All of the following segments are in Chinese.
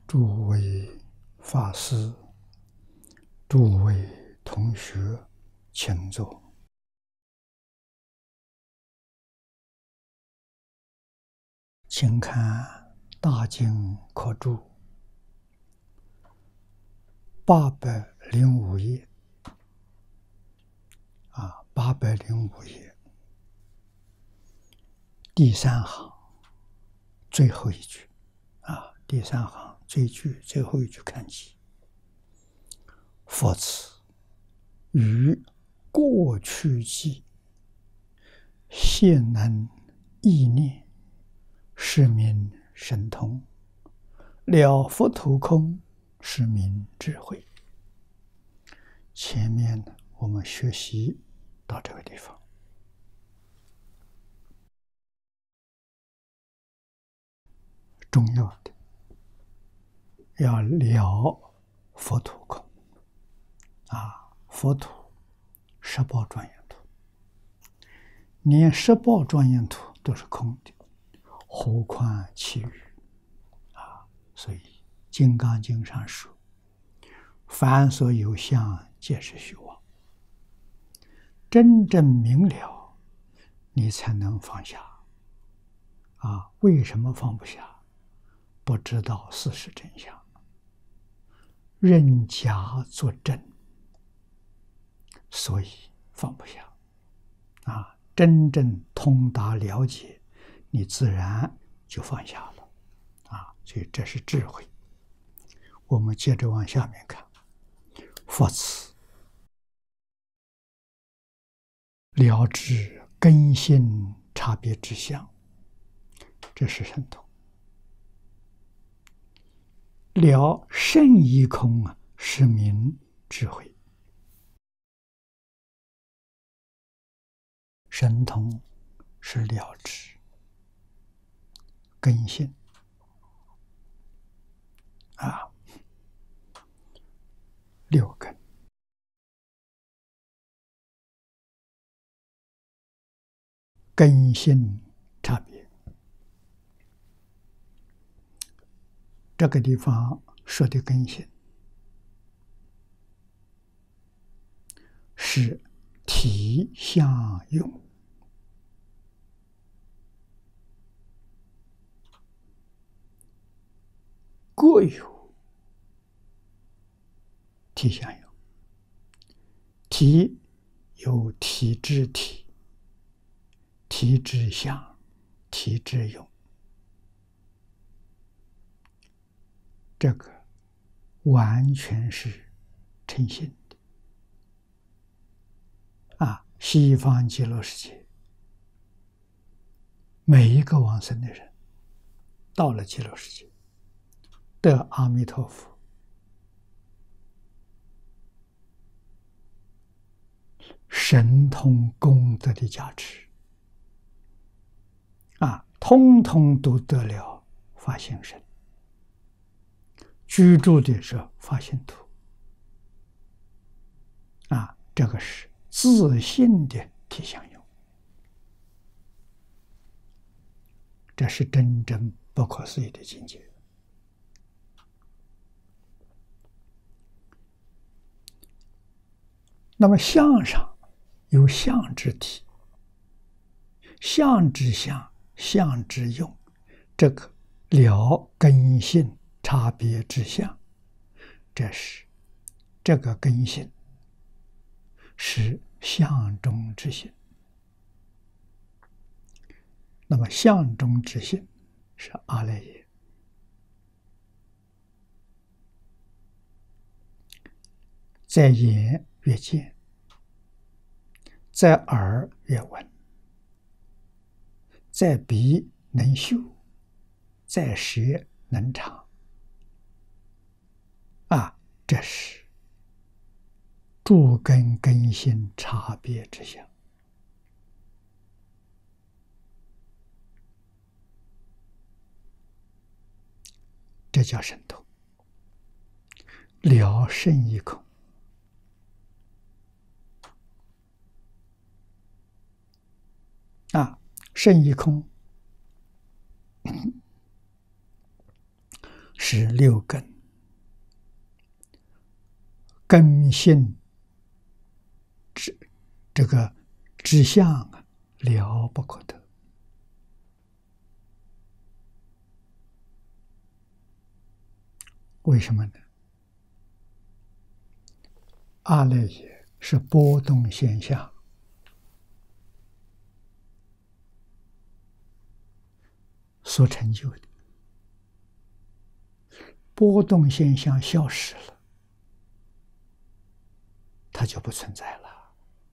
诸位法师、诸位同学，请坐。请看大经科注805页805页第3行最后一句第3行最后一句看起。佛此于过去际现能意念，是名神通，了佛土空，是名智慧。前面我们学习到这个地方，重要的要了佛土空佛土18庄严土，连18庄严土都是空的，何况其余所以《金刚经》上说：“凡所有相，皆是虚妄。”真正明了，你才能放下为什么放不下？不知道事实真相，认假作真，所以放不下真正通达了解，你自然就放下了所以这是智慧。我们接着往下面看。佛此了知根性差别之相，这是神通。了圣义空是名智慧。神通是了知根性6根。根性差别，这个地方说的根性是体相用，各有体相用。体有体之体、体之相、体之用，这个完全是诚信的西方极乐世界每一个往生的人到了极乐世界得阿弥陀佛神通功德的加持通通都得了发心身，居住的是发心土这个是自信的体相用，这是真正不可思议的境界。那么相上有相之体、相之相、相之用，这个了根性差别之相，这个根性是相中之性。那么相中之性是阿赖耶，在眼越见，在耳越闻，在鼻能嗅，在舌能尝这是诸根根性差别之相。这叫神通，了圣义空圣义空是六根，根性这个之相啊，了不可得。为什么呢？阿赖耶是波动现象，所成就的。波动现象消失了，它就不存在了。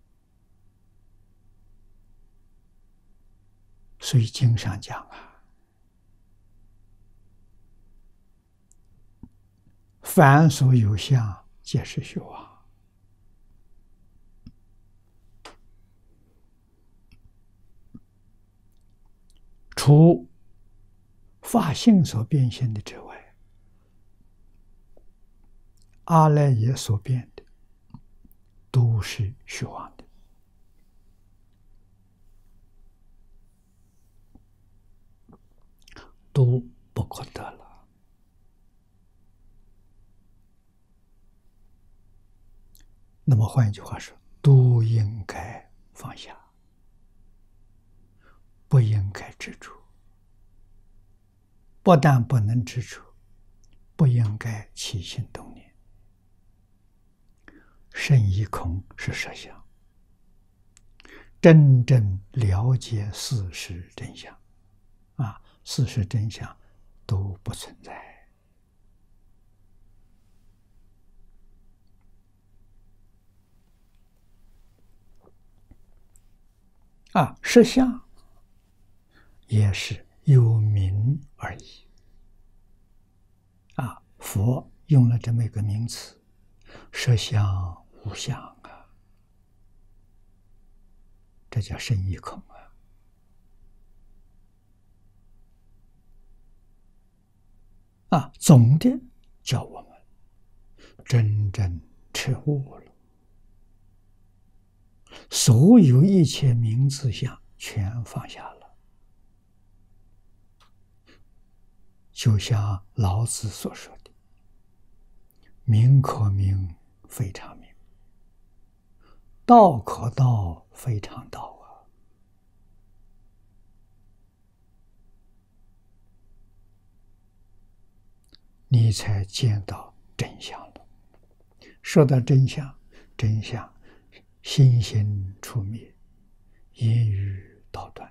所以经上讲啊，凡所有相，皆是虚妄。除法性所变现的之外，阿赖耶所变的都是虚妄的。都不可得了。那么换一句话说，都应该放下，不应该执着。不但不能执着，不应该起心动念。圣一空是实相，真正了解事实真相啊，事实真相都不存在啊，实相也是有名而已啊。佛用了这么一个名词，实相无相啊，这叫圣一空啊。总的叫我们真正彻悟了，所有一切名字相全放下了。就像老子所说的，名可名，非常名；道可道，非常道啊。你才见到真相了。说到真相，真相心行处灭，言语道断，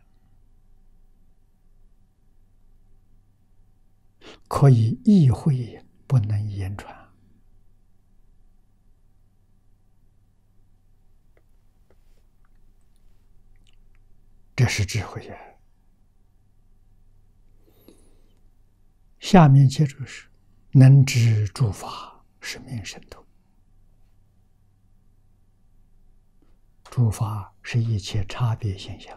可以意会，不能言传。这是智慧呀。下面接着是能知诸法，是名神通。诸法是一切差别现象，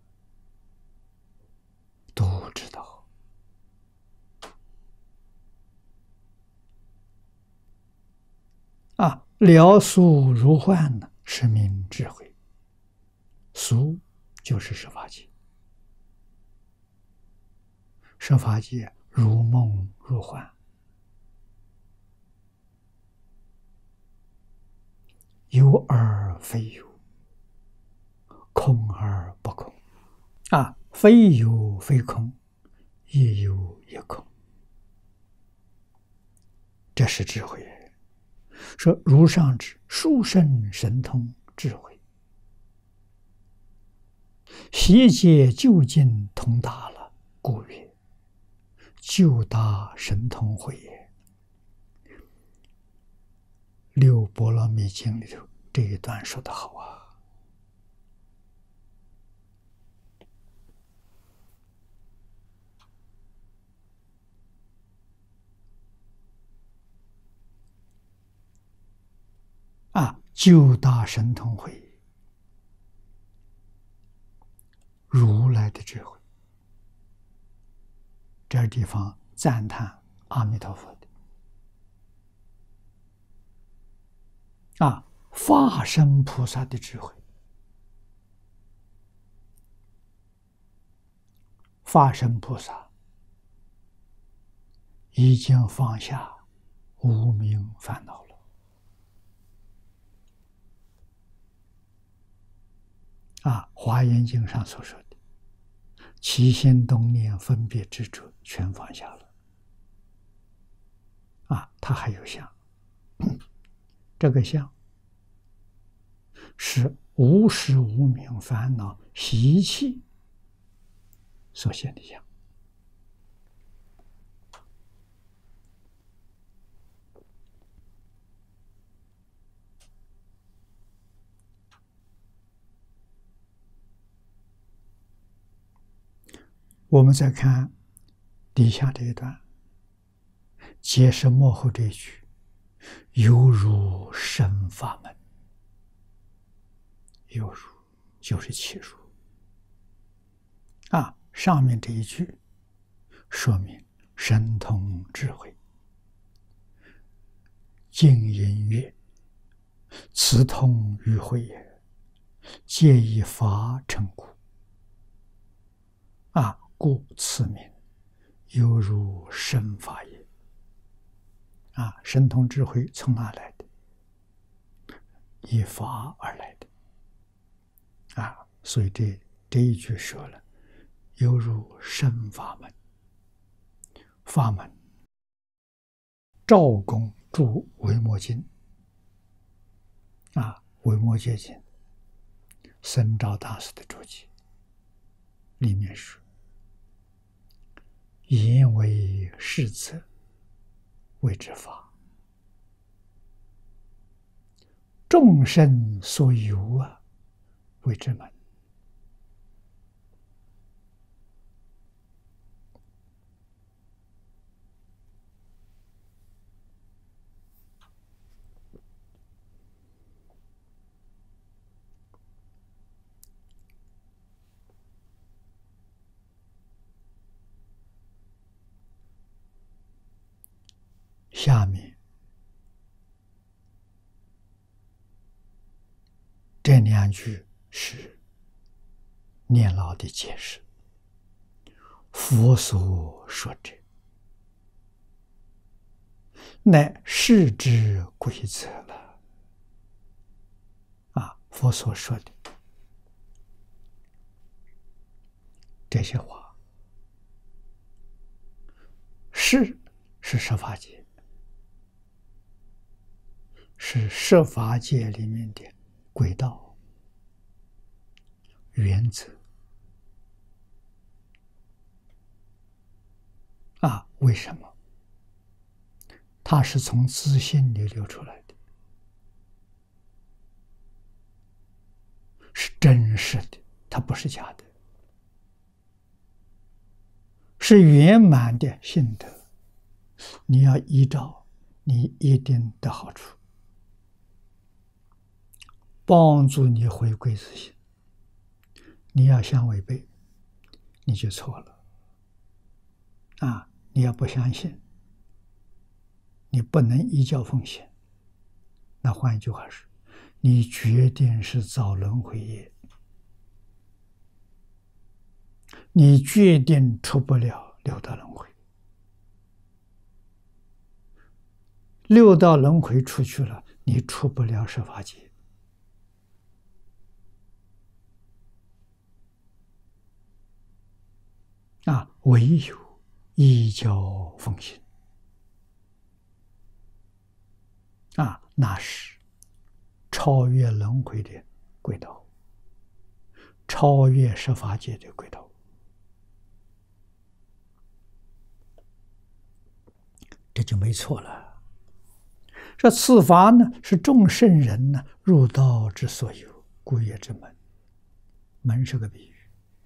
都知道啊。了俗如幻呢，是名智慧。俗就是十法界，十法界如梦如幻，有而非有，空而不空啊，非有非空，亦有亦空。这是智慧。说如上智，殊胜神通智慧，悉皆究竟通达了，故曰究达神通慧也。六波罗蜜经里头这一段说得好啊！究达神通慧，如来的智慧。这地方赞叹阿弥陀佛的啊，法身菩萨的智慧。法身菩萨已经放下无明烦恼了。华严经上所说的起心动念、分别执着，全放下了。它还有相，这个相是无始无明烦恼习气所现的相。我们再看底下这一段，解释末后这一句，犹如生法门。犹如就是其如。上面这一句说明神通智慧，静音乐，此通于慧也，皆以法成故。故此名犹如生法也。神通智慧从哪来的？依法而来的。所以这一句说了，犹如生法门。法门，赵公著《维摩经》维摩诘经，僧肇大师的注解，里面说：言为是则，谓之法；众生所有谓之门。下面这两句是念老的解释。佛所说者，乃世之规则了。佛所说的这些话，是十法界，是十法界里面的轨道、原则。为什么？它是从自信里流出来的，是真实的，它不是假的，是圆满的性德。你要依照，你一定得好处，帮助你回归自信。你要想违背，你就错了。你要不相信，你不能依教奉行，那换一句话是，你决定是造轮回业，你决定出不了六道轮回。六道轮回出去了，你出不了十法界。唯有依教奉行，那是超越轮回的轨道，超越十法界的轨道。这就没错了。这此法呢，是众圣人呢入道之所有，故曰之门。门是个比喻，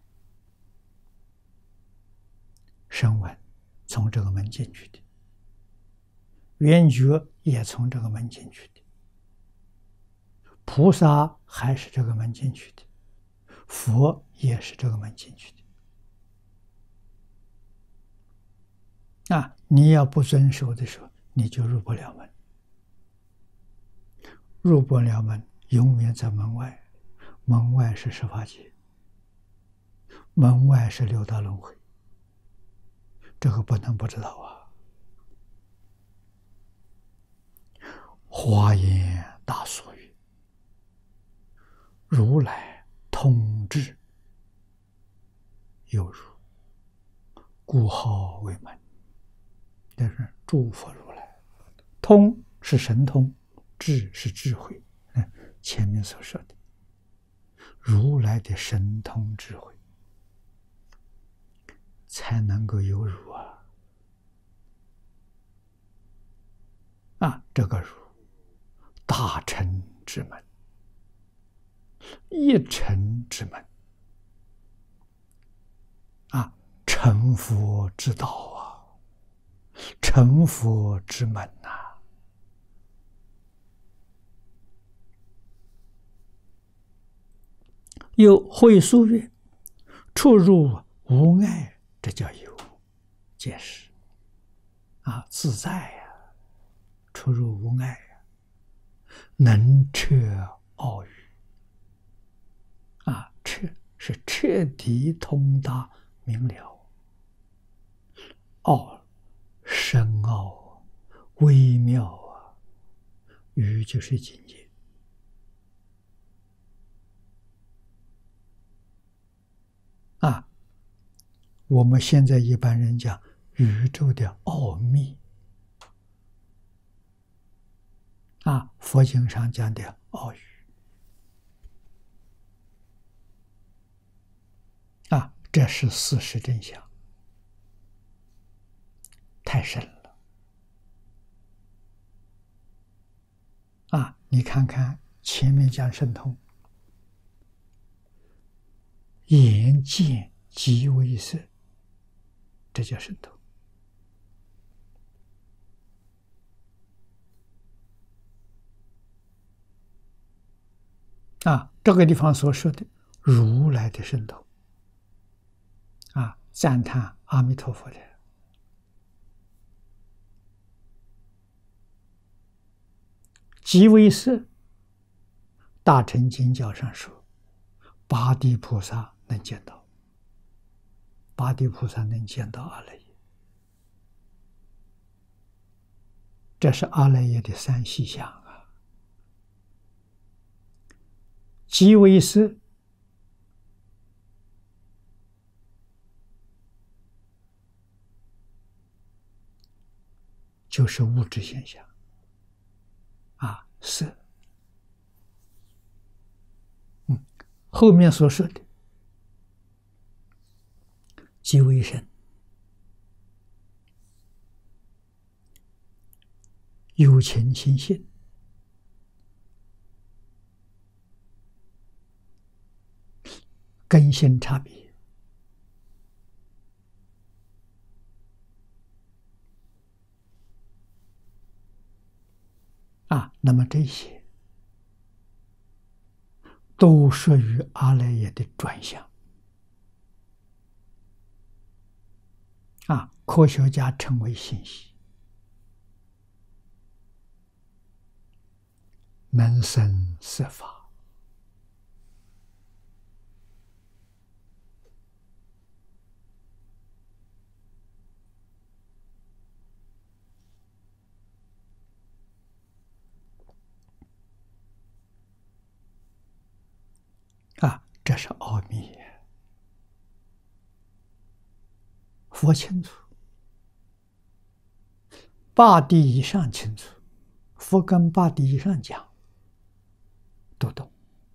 声闻从这个门进去的，缘觉也从这个门进去的，菩萨还是这个门进去的，佛也是这个门进去的。你要不遵守的时候，你就入不了门。入不了门，永远在门外。门外是十法界，门外是六道轮回，这个不能不知道华严大所语，如来通智有如，故号为门。这是诸佛如来。通是神通，智是智慧。前面所说的如来的神通智慧，才能够有如这个如大乘之门，一乘之门成佛之道成佛之门又会疏曰：出入无碍，这叫有解释自在出入无碍能彻奥语彻是彻底通达明了，奥深奥微妙语就是境界我们现在一般人讲宇宙的奥秘佛经上讲的奥语这是事实真相，太深了你看看前面讲神通，眼见即为色，这叫神通这个地方所说的如来的神通赞叹阿弥陀佛的即为色。大乘经教上说，八地菩萨能见到，八地菩萨能见到阿赖耶，这是阿赖耶的三细相即为色就是物质现象色。后面所说的即为身，有情心性根性差别那么这些都属于阿赖耶的转向科学家称为信息，能生色法这是奥秘，佛清楚，八地以上清楚，佛跟八地以上讲都懂，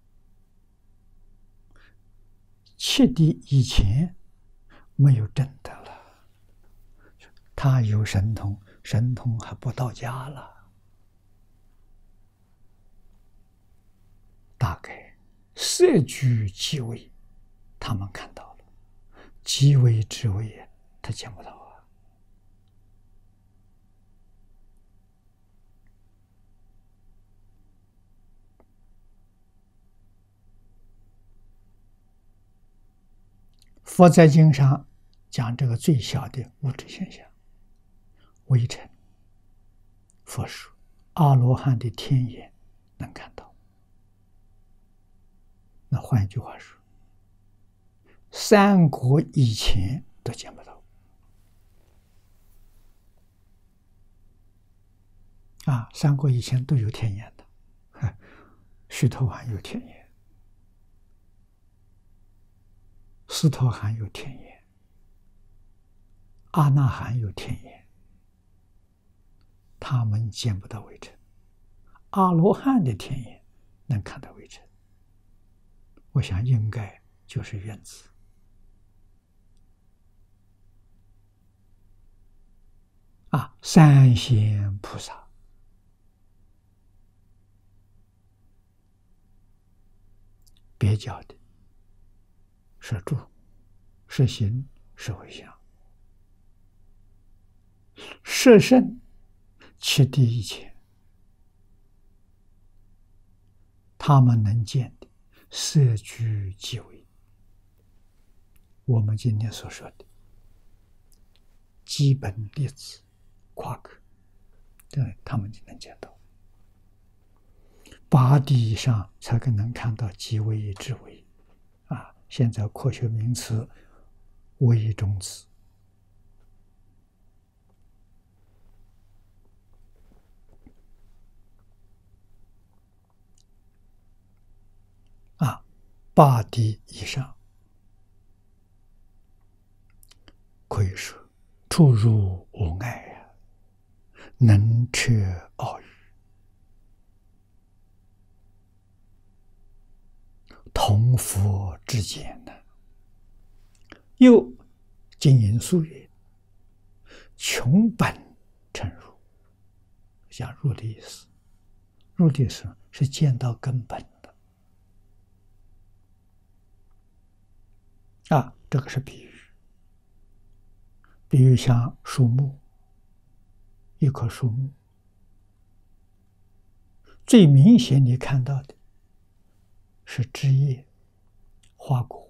七地以前没有证得了，他有神通，神通还不到家了，大概色居即位，他们看到了，即位之位他见不到佛在经上讲这个最小的物质现象，微尘、佛说阿罗汉的天眼能看到。那换一句话说，三国以前都见不到三国以前都有天眼的，须陀洹有天眼，斯陀含有天眼，阿那含有天眼，他们见不到微尘。阿罗汉的天眼能看到微尘，我想应该就是原子。三仙菩萨别教的是住、是行、是回向，摄身其第一切，他们能见的色居即为我们今天所说的基本粒子夸克，对，他们就能见到。8地以上才可能看到即微之微，现在科学名词微中子。8地以上可以说出入无碍呀，能彻奥语，同佛之间呢。又经营素曰：穷本成入，讲入的意思，入的意思是见到根本的。这个是比喻，比喻像树木，一棵树木，最明显你看到的是枝叶、花果，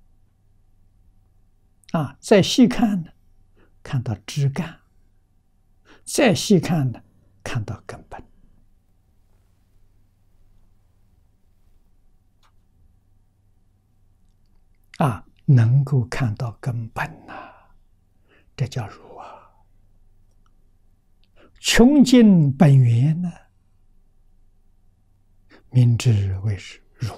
再细看呢，看到枝干，再细看呢，看到根本。能够看到根本这叫入啊。穷尽本源呢，名之为是入。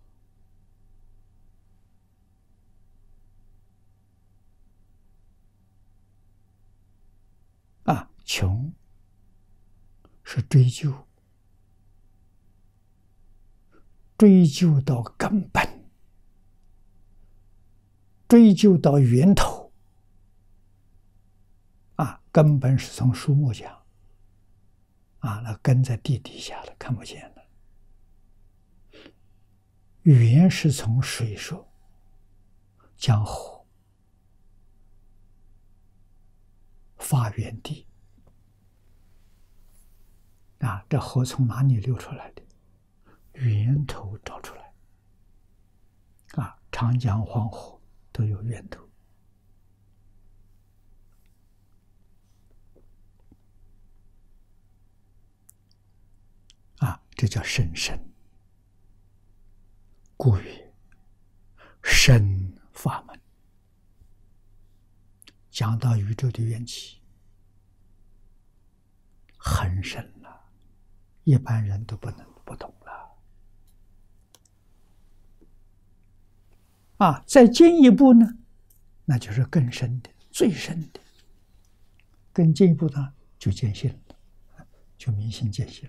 穷是追究，追究到根本，追究到源头。根本是从树木讲，那根在地底下了，看不见了。源是从水说，江河发源地。这河从哪里流出来的？源头找出来。长江、黄河都有源头。这叫甚深。故曰深法门。讲到宇宙的缘起，很深了，一般人都不懂了。再进一步呢，那就是更深的、最深的。更进一步呢，就见性了，就明心见性了。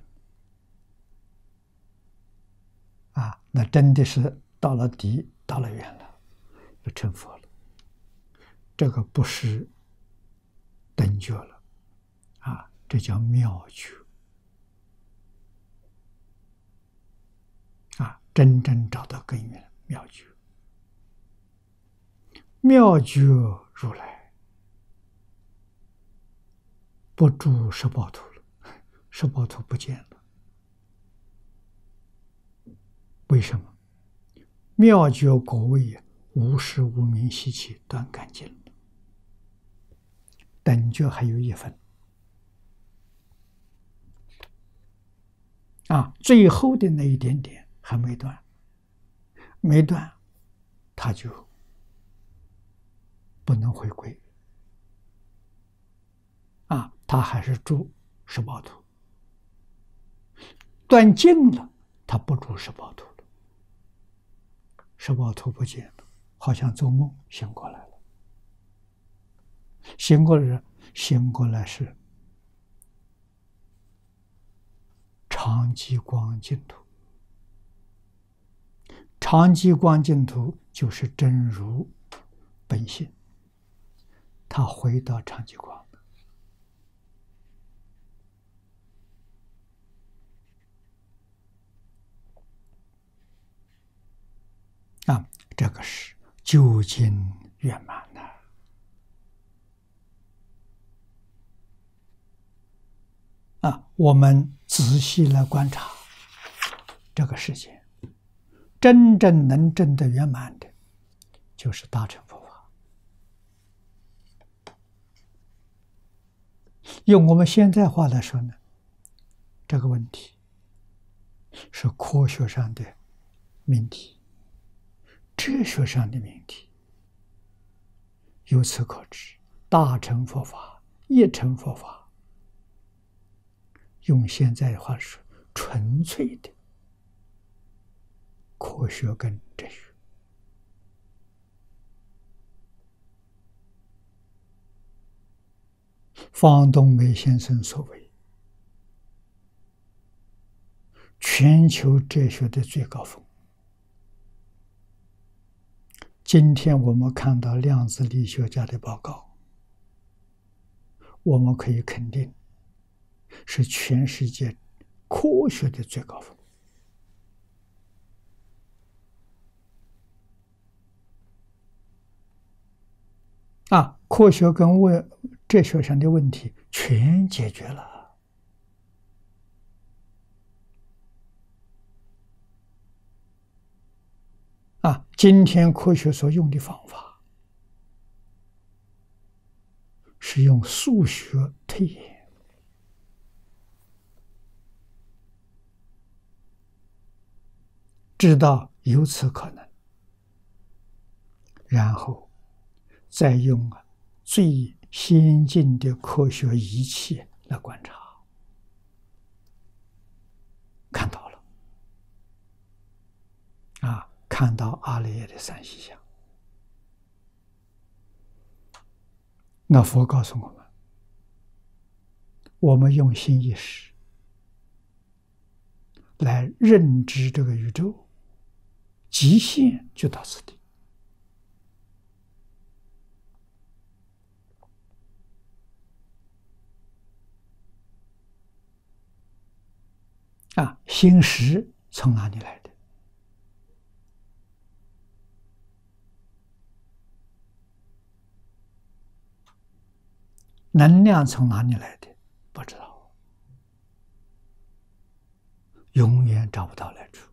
那真的是到了底，到了远了，就成佛了。这个不是等觉了，这叫妙觉。真正找到根源，妙觉。妙觉如来不住十报土了，十报土不见了。为什么？妙觉果位无实无名习气断干净了，等觉还有一分。最后的那一点点还没断，没断，他就不能回归。他还是住十报土， 断尽了，他不住十报图了，十报图不见了，好像做梦醒过来了。醒过来是常寂光净土，常寂光净土就是真如本性，他回到常寂光啊，这个是究竟圆满的啊！我们仔细来观察这个世界，真正能证得圆满的，就是大乘佛法。用我们现在话来说呢，这个问题是科学上的命题，哲学上的命题。由此可知，大乘佛法、一乘佛法，用现在的话说，纯粹的科学跟哲学。方东梅先生所谓全球哲学的最高峰。今天我们看到量子力学家的报告，我们可以肯定是全世界科学的最高峰啊！科学跟哲学上的问题全解决了啊！今天科学所用的方法是用数学推演，知道有此可能，然后再用最先进的科学仪器来观察，看到了啊，看到阿赖耶的三细相。那佛告诉我们，我们用心意识来认知这个宇宙，极限就到此地。啊，心识从哪里来的？能量从哪里来的？不知道，永远找不到来处。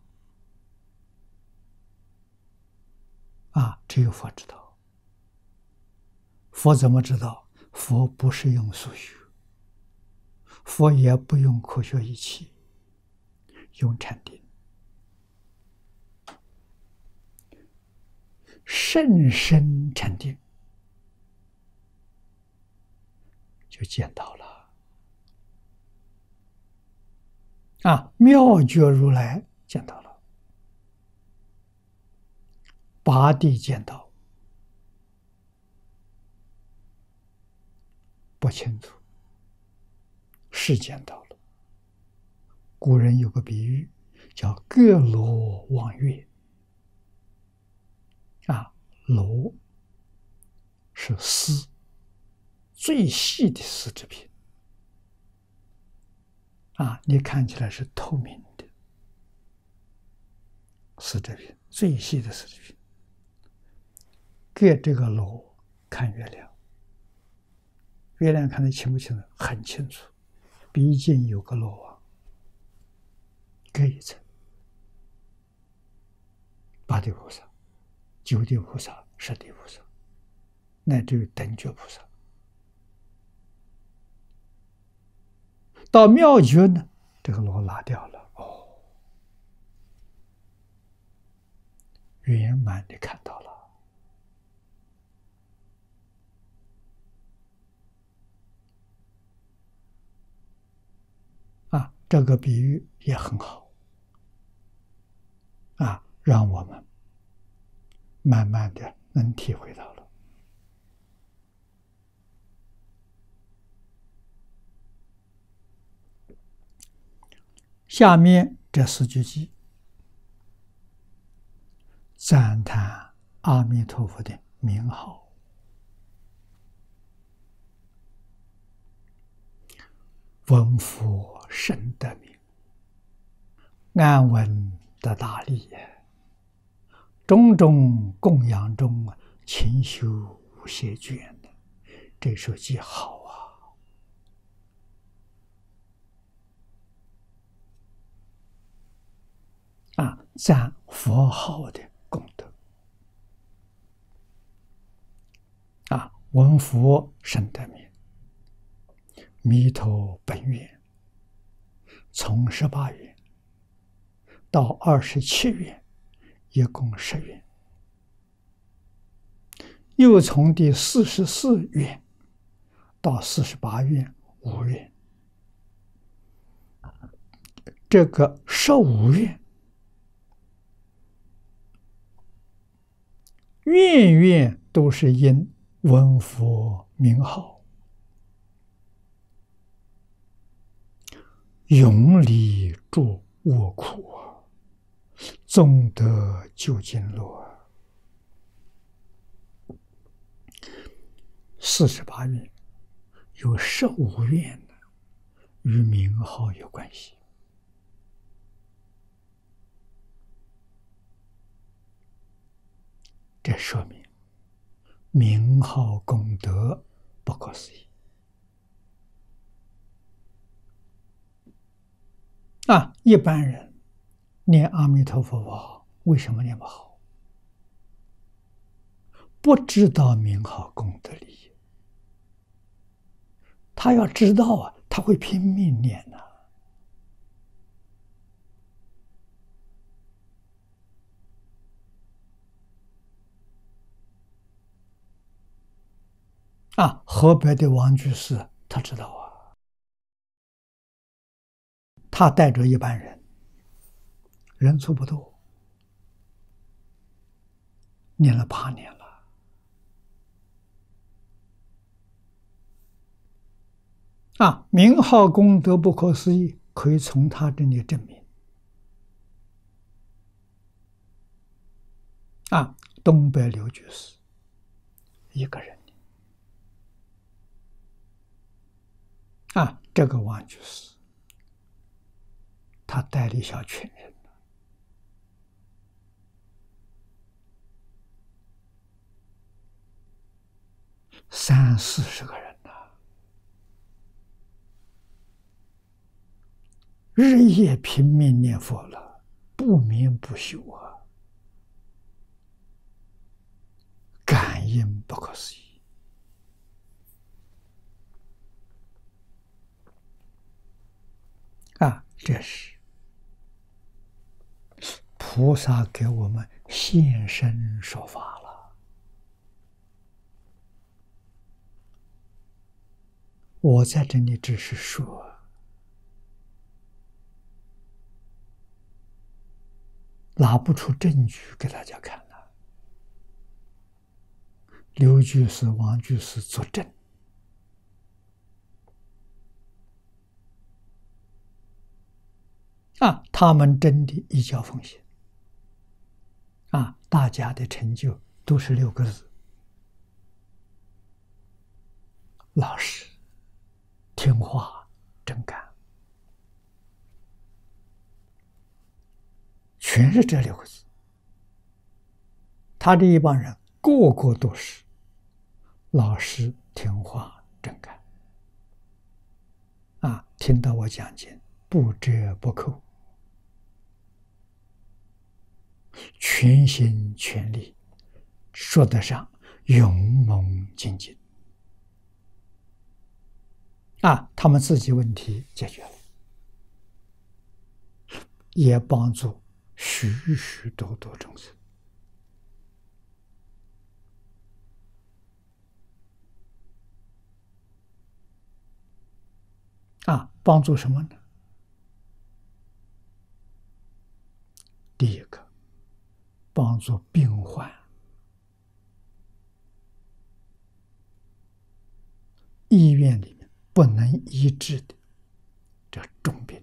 啊，只有佛知道。佛怎么知道？佛不是用数学，佛也不用科学仪器，用禅定。甚深禅定，就见到了。啊，妙觉如来见到了，八地见到，不清楚，是见到了。古人有个比喻，叫各罗望月。啊，罗是丝，最细的丝织品。啊，你看起来是透明的丝织品，最细的丝织品。隔这个罗看月亮，月亮看得清不清楚？很清楚，毕竟有个罗网，隔一层。八地菩萨、九地菩萨、十地菩萨，乃至于等觉菩萨，到妙觉呢，这个罗拿掉了，哦，圆满的看到了。 这个比喻也很好让我们慢慢的能体会到了。下面这4句偈赞叹阿弥陀佛的名号，闻佛深得名，安稳得大利，种种供养中勤修无懈倦。这首偈好赞佛号的功德闻佛深得名，弥陀本愿从18愿到27愿，一共10愿，又从第44愿到48愿5愿，这个15愿愿愿都是因闻佛名号，永离诸恶苦，终得究竟乐。48愿有15愿与名号有关系。这说明名号功德不可思议一般人念阿弥陀佛号为什么念不好？不知道名号功德利益。他要知道他会拼命念河北的王居士他知道他带着一般人，人数不多，念了8年了名号功德不可思议，可以从他这里证明东北刘居士一个人这个王居士他带了一小群人30-40个人日夜拼命念佛了，不眠不休感应不可思议这是菩萨给我们现身说法了。我在这里只是说，拿不出证据给大家看了。刘居士、王居士作证他们真的依教奉行大家的成就都是6个字：老实、听话、真干，全是这6个字。他这一帮人个个都是老实、听话、真干听到我讲经不折不扣，全心全力，说得上勇猛精进他们自己问题解决了，也帮助许许多多众生帮助什么呢？ 当作病患，医院里面不能医治的这重病，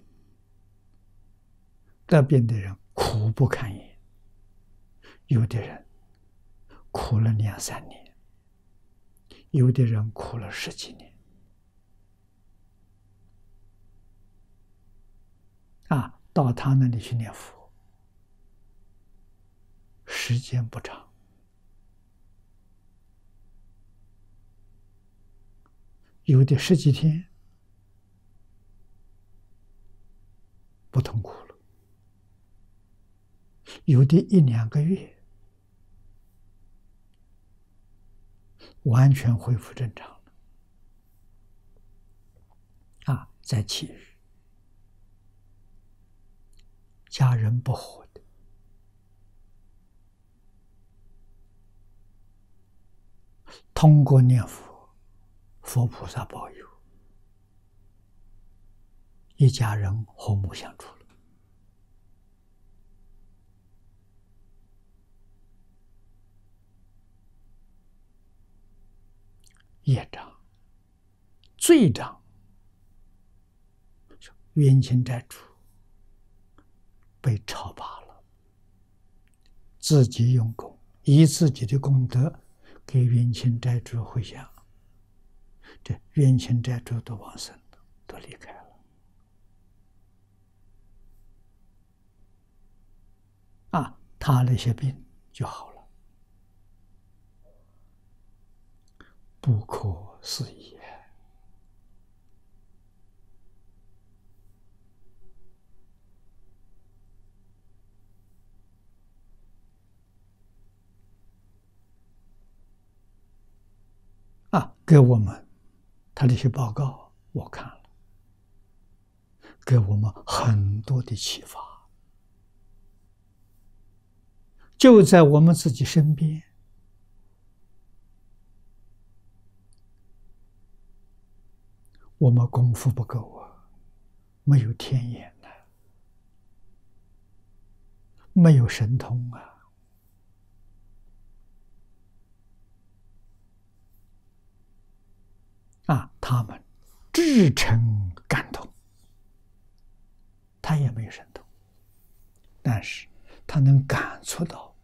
得病的人苦不堪言，有的人苦了2、3年，有的人苦了10几年。到他那里去念佛，时间不长，有的10几天不痛苦了，有的1、2个月完全恢复正常了。在其余家人不活的，通过念佛，佛菩萨保佑，一家人和睦相处了。业障、罪障、冤亲债主被超拔了，自己用功，以自己的功德给冤亲债主回向，这冤亲债主都往生了，都离开了。他那些病就好了，不可思议。给我们他这些报告我看了，给我们很多的启发，就在我们自己身边。我们功夫不够没有天眼没有神通他们至诚感通，他也没有神通，但是他能感触到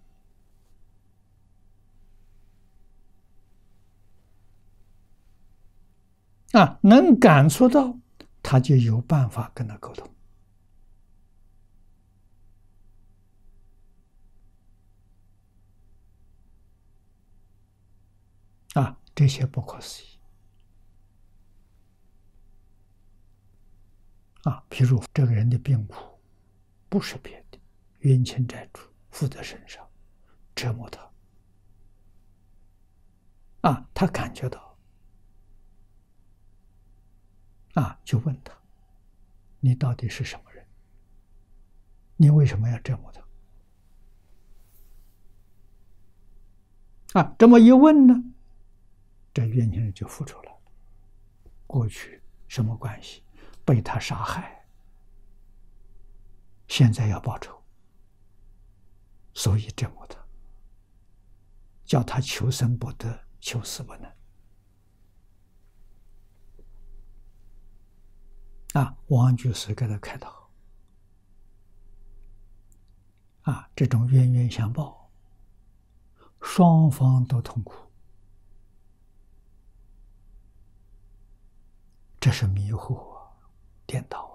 能感触到，他就有办法跟他沟通这些不可思议譬如这个人的病苦不是别的，冤亲债主附在身上折磨他他感觉到就问他，你到底是什么人？你为什么要折磨他？这么一问呢，这冤亲人就付出了，过去什么关系，被他杀害，现在要报仇，所以折磨他，叫他求生不得，求死不能。王居士给他开导这种冤冤相报，双方都痛苦，这是迷惑颠倒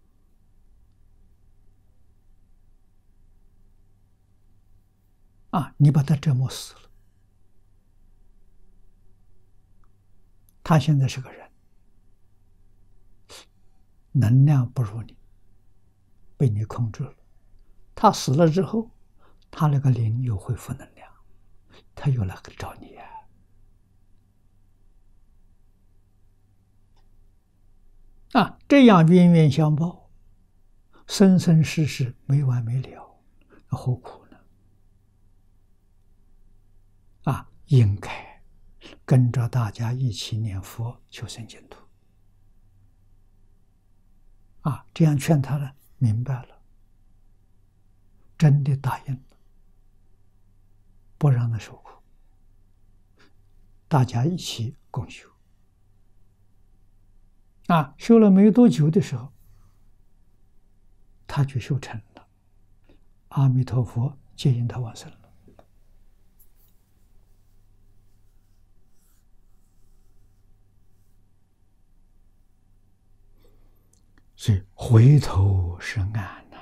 你把他折磨死了，他现在是个人，能量不如你，被你控制了。他死了之后，他那个灵又恢复能量，他又来找你这样冤冤相报，生生世世没完没了，何苦呢？应该跟着大家一起念佛求生净土这样劝他了，明白了，真的答应了不让他受苦，大家一起共修。修了没多久的时候，他就修成了，阿弥陀佛接引他往生了。所以回头是岸呐，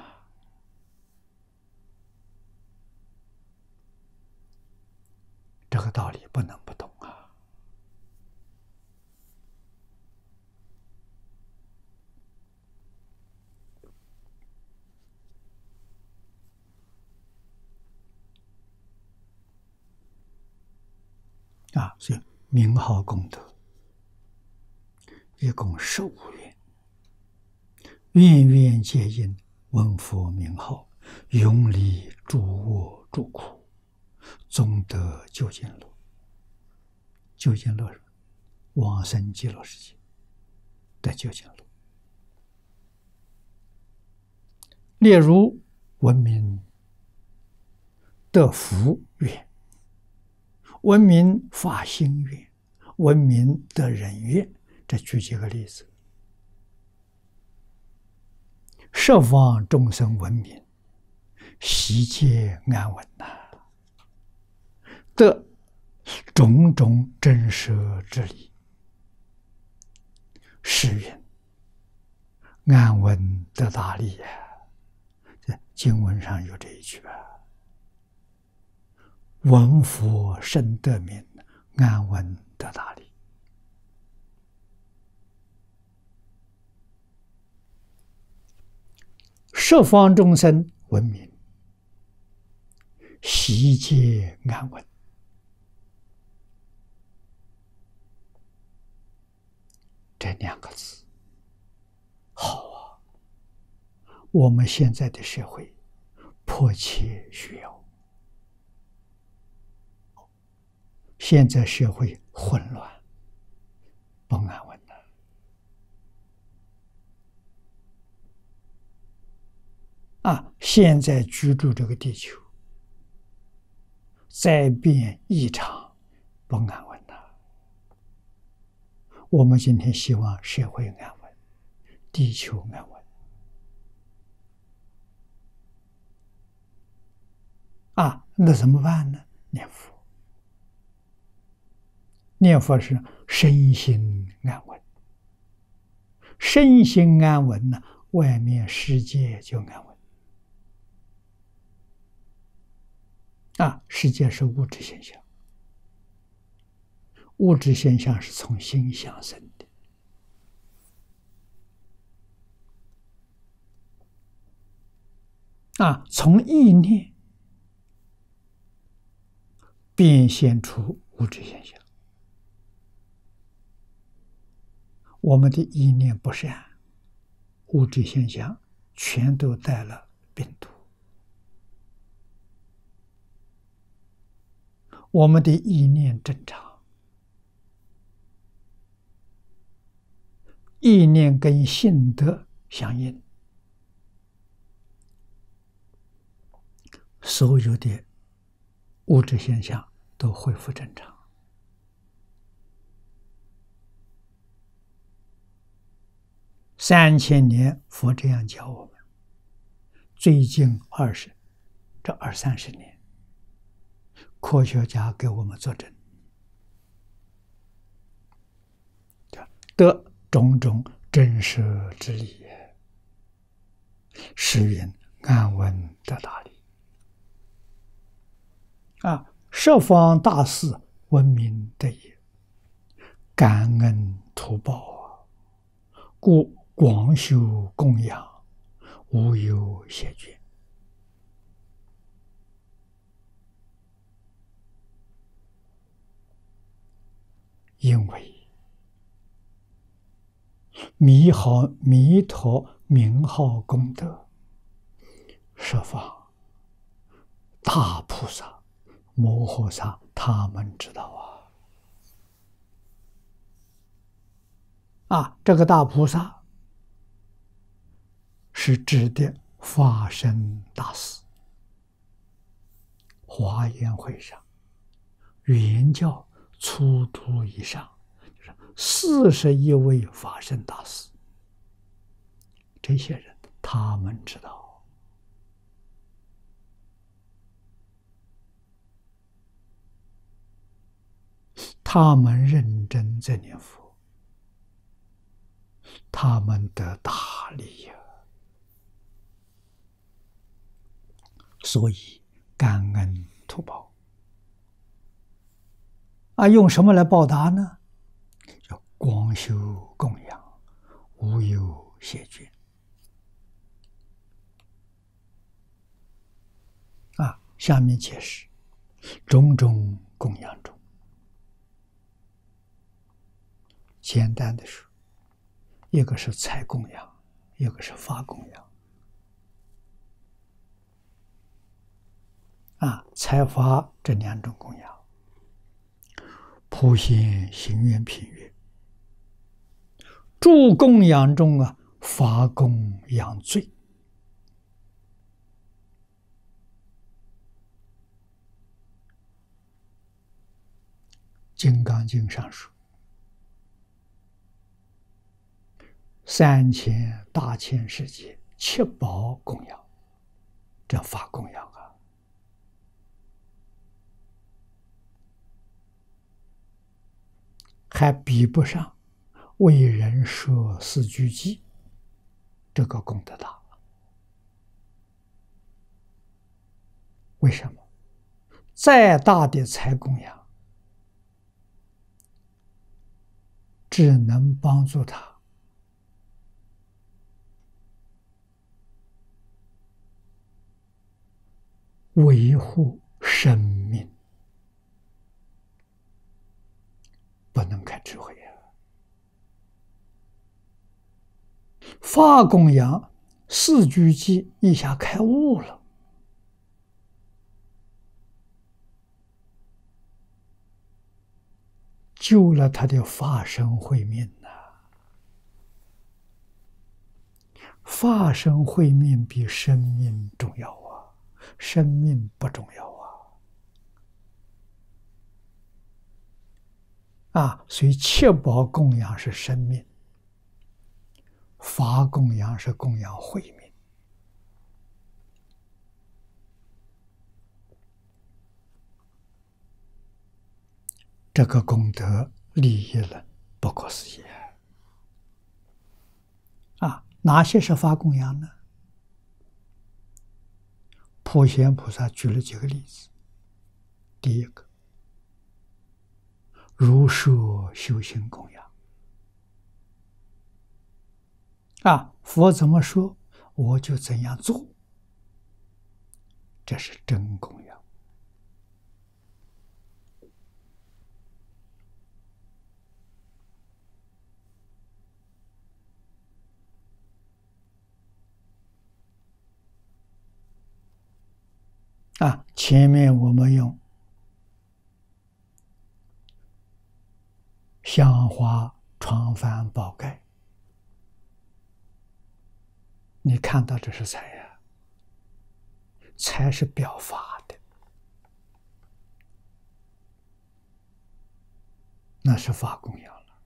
这个道理不能不懂啊。所以名号功德一共15愿，愿愿皆因闻佛名号，永离诸恶诸苦，终得究竟乐。究竟乐是往生极乐世界的究竟乐。例如闻名得福愿，闻名发心愿，闻名得人愿，这举几个例子。十方众生闻名，悉皆安稳呐，得种种真实之理。是云安稳得大利呀，在经文上有这一句啊。闻佛生得名，安稳得大利。十方众生闻名，悉皆安稳。这2个字好啊，我们现在的社会迫切需要。现在社会混乱，不安稳了。现在居住这个地球，灾变异常，不安稳了。我们今天希望社会安稳，地球安稳。那怎么办呢？念佛。念佛是身心安稳，身心安稳呢，外面世界就安稳。世界是物质现象，物质现象是从心想生的。从意念变现出物质现象。我们的意念不善，物质现象全都带了病毒。我们的意念正常，意念跟性德相应，所有的物质现象都恢复正常。3000年佛这样教我们，最近这20-30年，科学家给我们作证，得种种真实之理，是云安稳得大利。十方大士闻名得也，感恩图报故广修供养，无有谢绝。因为弥陀名号功德，十方大菩萨摩诃萨他们知道这个大菩萨是指的法身大士。华严会上原教初读以上，就是41位法身大师，这些人他们知道，他们认真在念佛，他们得大利呀。所以感恩图报啊，用什么来报答呢？叫光修供养，无有谢绝啊。下面解释种种供养中，简单的说，一个是财供养，一个是法供养。啊，财法这2种供养，普贤行愿品曰：诸供养中啊，法供养最。金刚经上说，3000大千世界七宝供养，这法供养啊，还比不上为人设四句偈，这个功德大。为什么？再大的财供养，只能帮助他维护生命，不能开智慧啊。法供养四句偈一下开悟了，救了他的法身慧命呐。法身慧命比生命重要啊，生命不重要啊。所以七宝供养是生命，法供养是供养慧命。这个功德利益了不可思议啊！哪些是法供养呢？普贤菩萨举了几个例子。第一个，如是修行供养啊，佛怎么说，我就怎样做，这是真供养。啊，前面我们用香花床幡宝盖，你看到这是财呀，财是表法的，那是法供养了。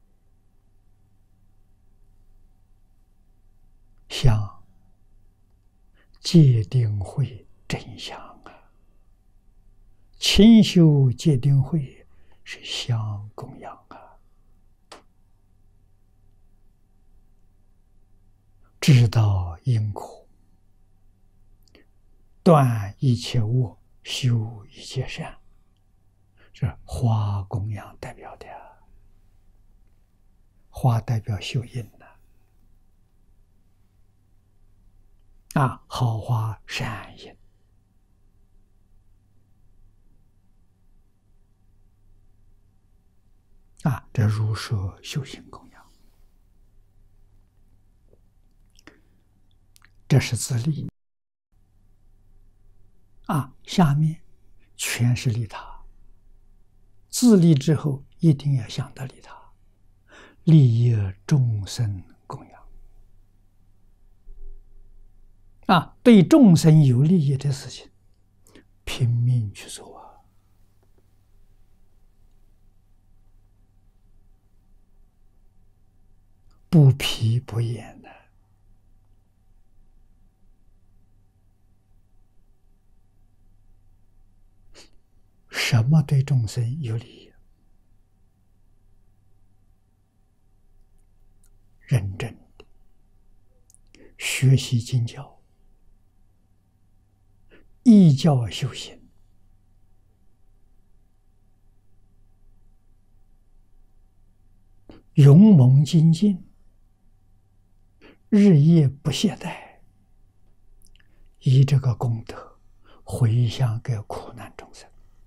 香戒定慧真香啊，清修戒定慧是香供养啊。知道因果，断一切恶，修一切善，是花供养代表的。花代表修因啊，好花善因啊，这如是修行供养，这是自利啊。下面全是利他，自利之后一定要想到利他，利益众生供养啊，对众生有利益的事情，拼命去做啊。 不疲不厌的。什么对众生有利？认真的学习经教，依教修行，勇猛精进，日夜不懈怠，以这个功德回向给苦难众生。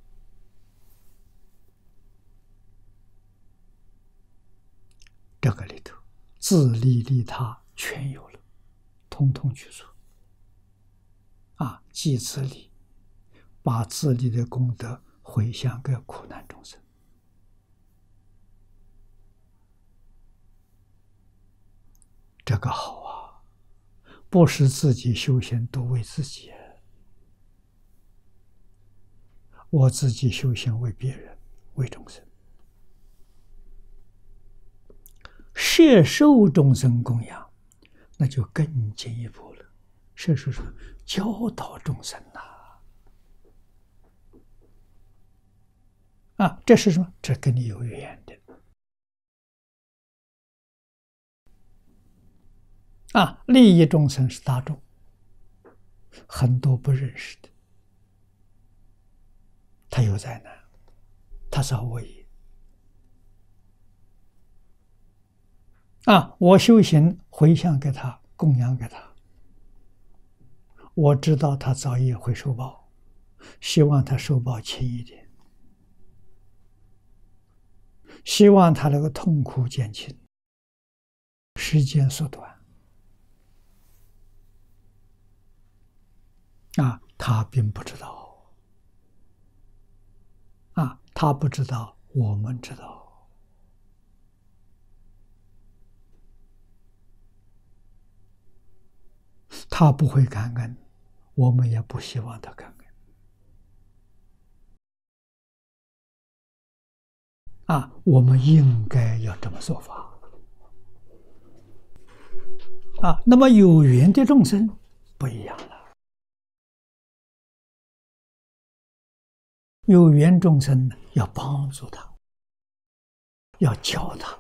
这个里头自利利他全有了，通通去做。积自利，把自利的功德回向给苦难众生。这个好啊，不是自己修行都为自己，我自己修行为别人，为众生。摄受众生供养，那就更进一步了。摄受是教导众生这是什么？这跟你有缘的利益众生是大众，很多不认识的，他有灾难，他是无益我修行回向给他，供养给他，我知道他早夜会受报，希望他受报轻一点，希望他那个痛苦减轻，时间缩短他并不知道他不知道，我们知道。他不会感恩，我们也不希望他感恩我们应该要这么做法那么有缘的众生不一样了，有缘众生要帮助他，要教他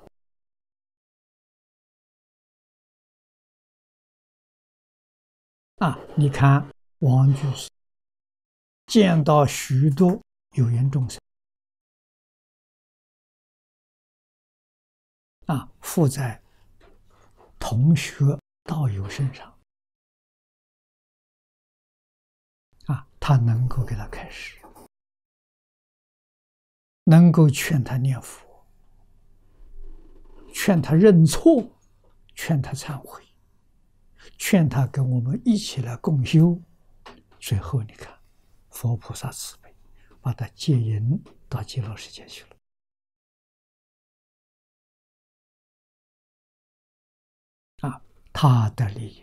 你看王居士见到许多有缘众生附在同学道友身上他能够给他开示，能够劝他念佛，劝他认错，劝他忏悔，劝他跟我们一起来共修。最后你看佛菩萨慈悲，把他接引到极乐世界去了他的利益，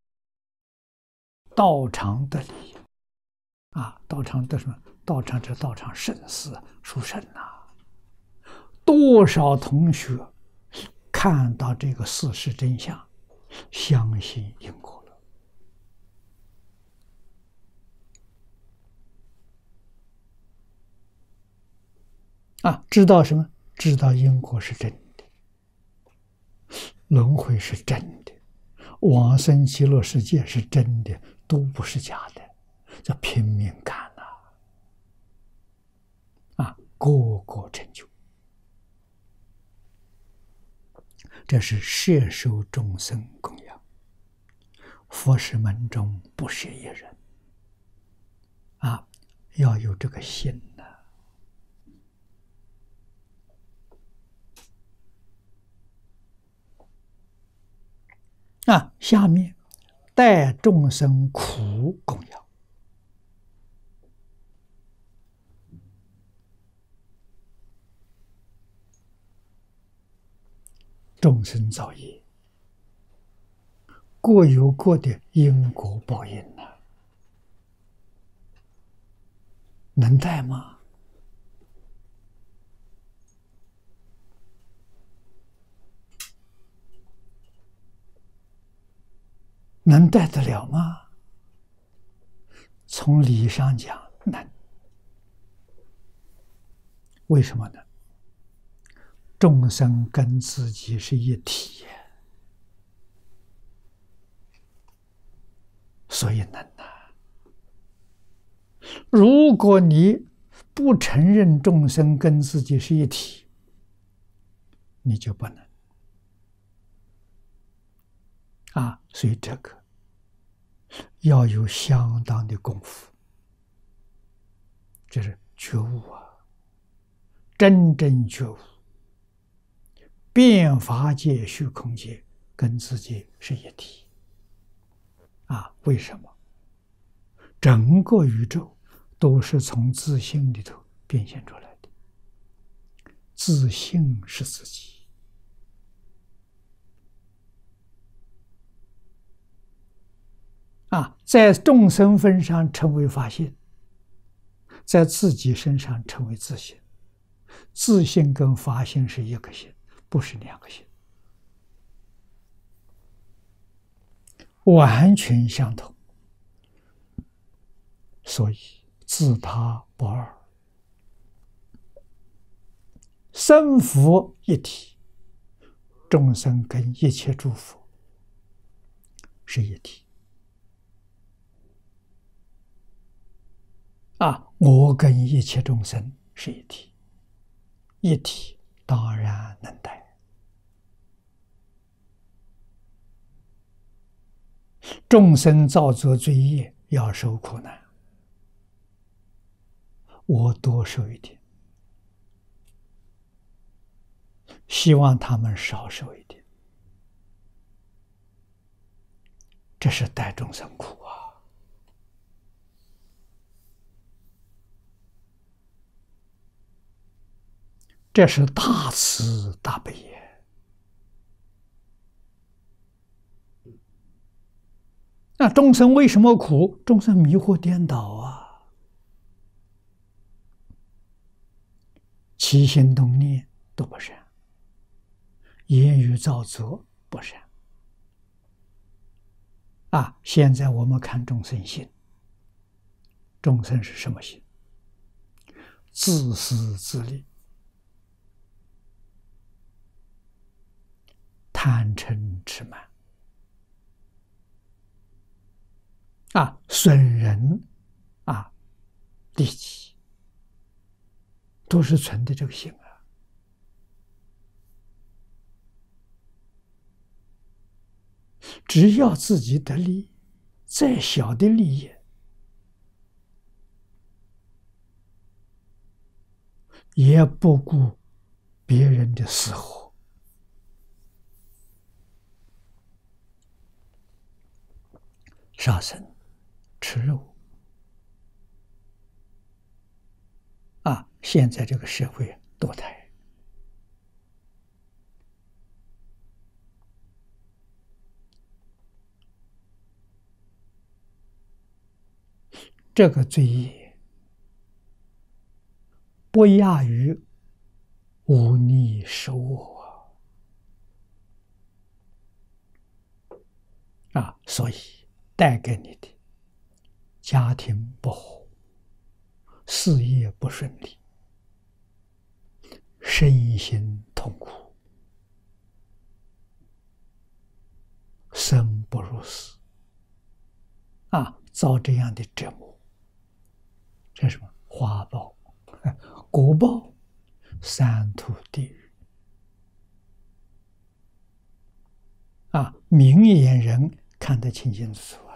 道场的利益道场的什么？道场这道场生死殊胜多少同学看到这个事实真相，相信因果了知道什么？知道因果是真的，轮回是真的，往生极乐世界是真的，都不是假的，这拼命干个个成就。这是摄受众生供养，佛事门中不舍一人要有这个心下面待众生苦供养。众生造业，各有各的因果报应能待吗？ 能带得了吗？从理上讲难。为什么呢？众生跟自己是一体，所以难呐。如果你不承认众生跟自己是一体，你就不能啊。所以这个要有相当的功夫，这是觉悟啊，真正觉悟，遍法界、虚空界跟自己是一体啊。为什么？整个宇宙都是从自性里头变现出来的，自性是自己啊，在众生分上成为法性，在自己身上成为自性。自性跟法性是一个性，不是两个性，完全相同。所以自他不二，生佛一体，众生跟一切诸佛是一体啊，我跟一切众生是一体，一体当然能带。众生造作罪业，要受苦难，我多受一点，希望他们少受一点，这是带众生苦啊。这是大慈大悲也。那众生为什么苦？众生迷惑颠倒啊，起心动念都不善，言语造作不善啊。现在我们看众生心，众生是什么心？自私自利，贪嗔痴慢啊，损人啊，利己，都是存的这个心啊。只要自己得利，再小的利益，也不顾别人的死活。杀生、吃肉啊，现在这个社会堕胎，这个罪业不亚于忤逆食物啊，所以带给你的家庭不和，事业不顺利，身心痛苦，生不如死啊，遭这样的折磨，这是什么？花报、果报、三途地狱啊！明眼人看得清清楚楚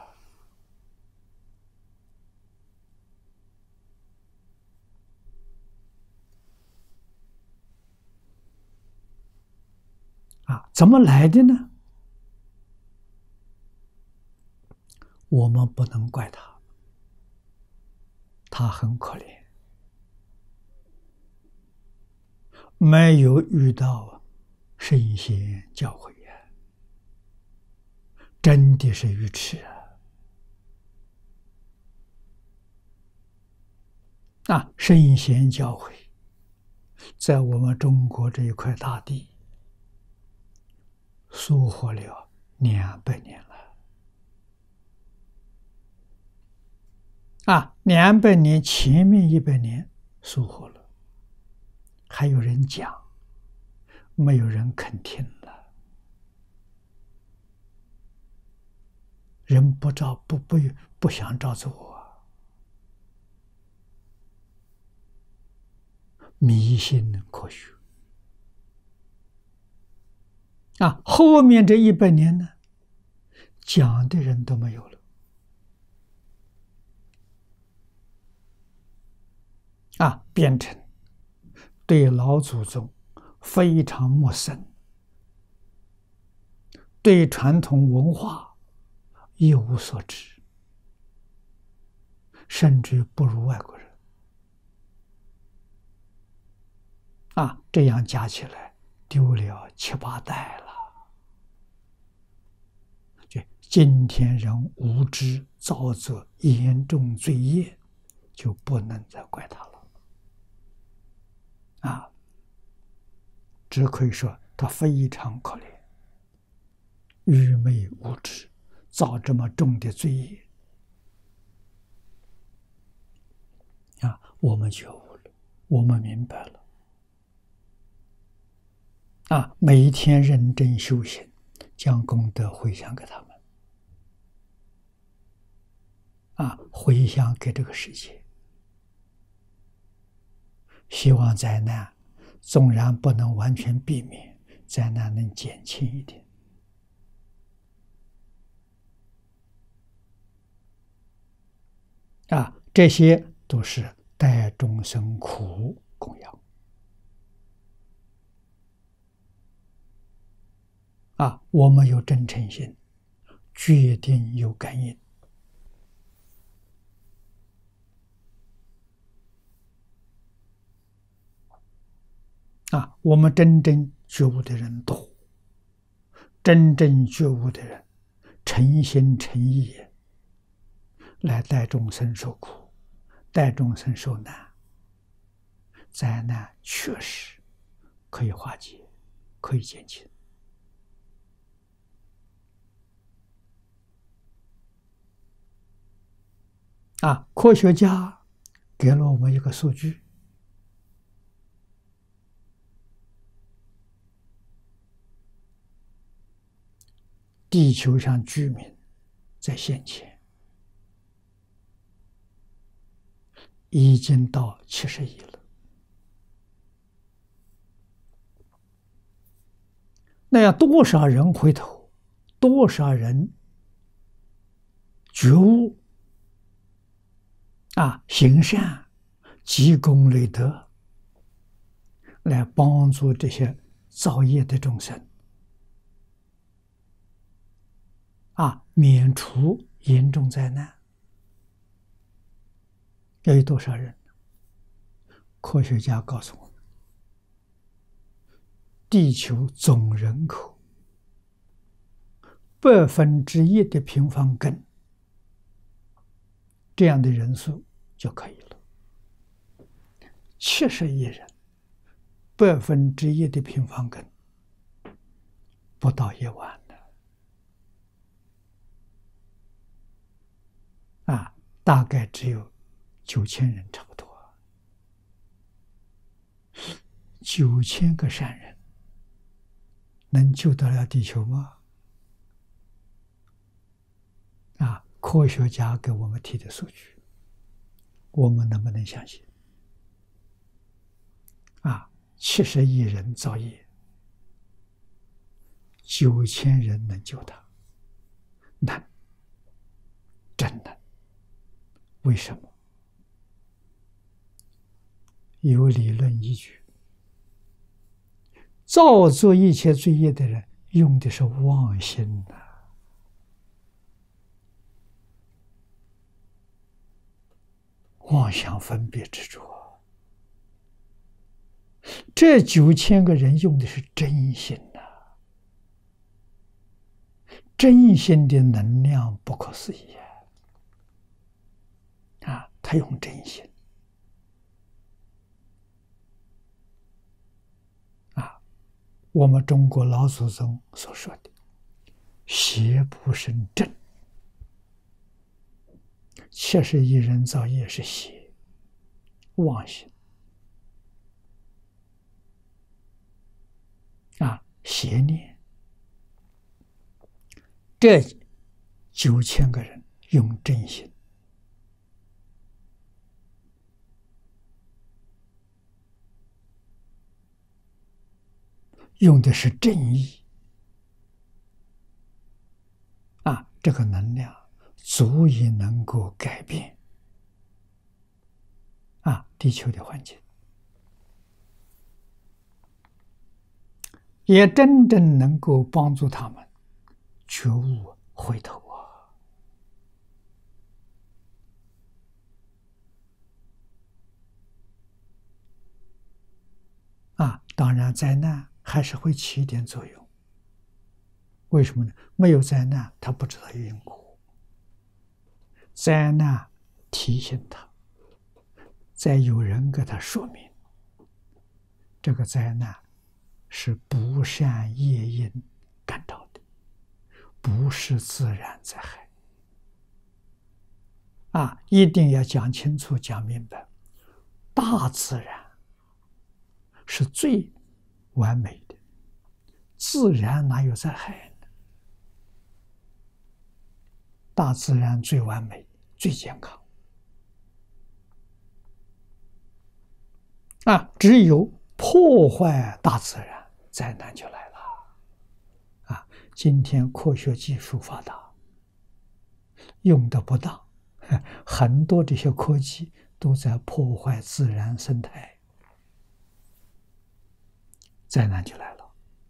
啊！怎么来的呢？我们不能怪他，他很可怜，没有遇到圣贤教诲呀，真的是愚痴啊！圣贤教诲在我们中国这一块大地疏忽了200年了 200年前面100年疏忽了，还有人讲，没有人肯听了，人不想照做迷信科学后面这100年呢，讲的人都没有了变成对老祖宗非常陌生，对传统文化一无所知，甚至不如外国人这样加起来丢了7、8代了。就今天人无知造作严重罪业，就不能再怪他了只可以说他非常可怜，愚昧无知，造这么重的罪业我们觉悟了，我们明白了每一天认真修行，将功德回向给他们回向给这个世界，希望灾难纵然不能完全避免，灾难能减轻一点这些都是代众生苦供养我们有真诚心，决定有感应我们真正觉悟的人多，真正觉悟的人诚心诚意来代众生受苦，代众生受难，灾难确实可以化解，可以减轻科学家给了我们一个数据，地球上居民在现前已经到70亿了。那要多少人回头，多少人觉悟行善积功累德，来帮助这些造业的众生免除严重灾难，要有多少人？科学家告诉我们，地球总人口1%的平方根，这样的人数就可以了。70亿人，1%的平方根，不到1万的大概只有9000人差不多。9000个善人能救得了地球吗？科学家给我们提的数据，我们能不能相信？70亿人造业，9000人能救他，难，真难。为什么？有理论依据。造作一切罪业的人用的是妄心妄想分别执着。这9000个人用的是真心真心的能量不可思议他用真心我们中国老祖宗所说的邪不胜正， 71人造业是邪，妄心啊，邪念。这9000个人用真心，用的是正义啊，这个能量足以能够改变啊地球的环境，也真正能够帮助他们觉悟回头啊！当然，灾难还是会起一点作用。为什么呢？没有灾难，他不知道因果。灾难提醒他，再有人给他说明，这个灾难是不善业因感召的，不是自然灾害。啊，一定要讲清楚、讲明白。大自然是最完美的，自然哪有灾害呢？大自然最完美、最健康。啊，只有破坏大自然，灾难就来了。啊，今天科学技术发达，用的不当，很多这些科技都在破坏自然生态，灾难就来了。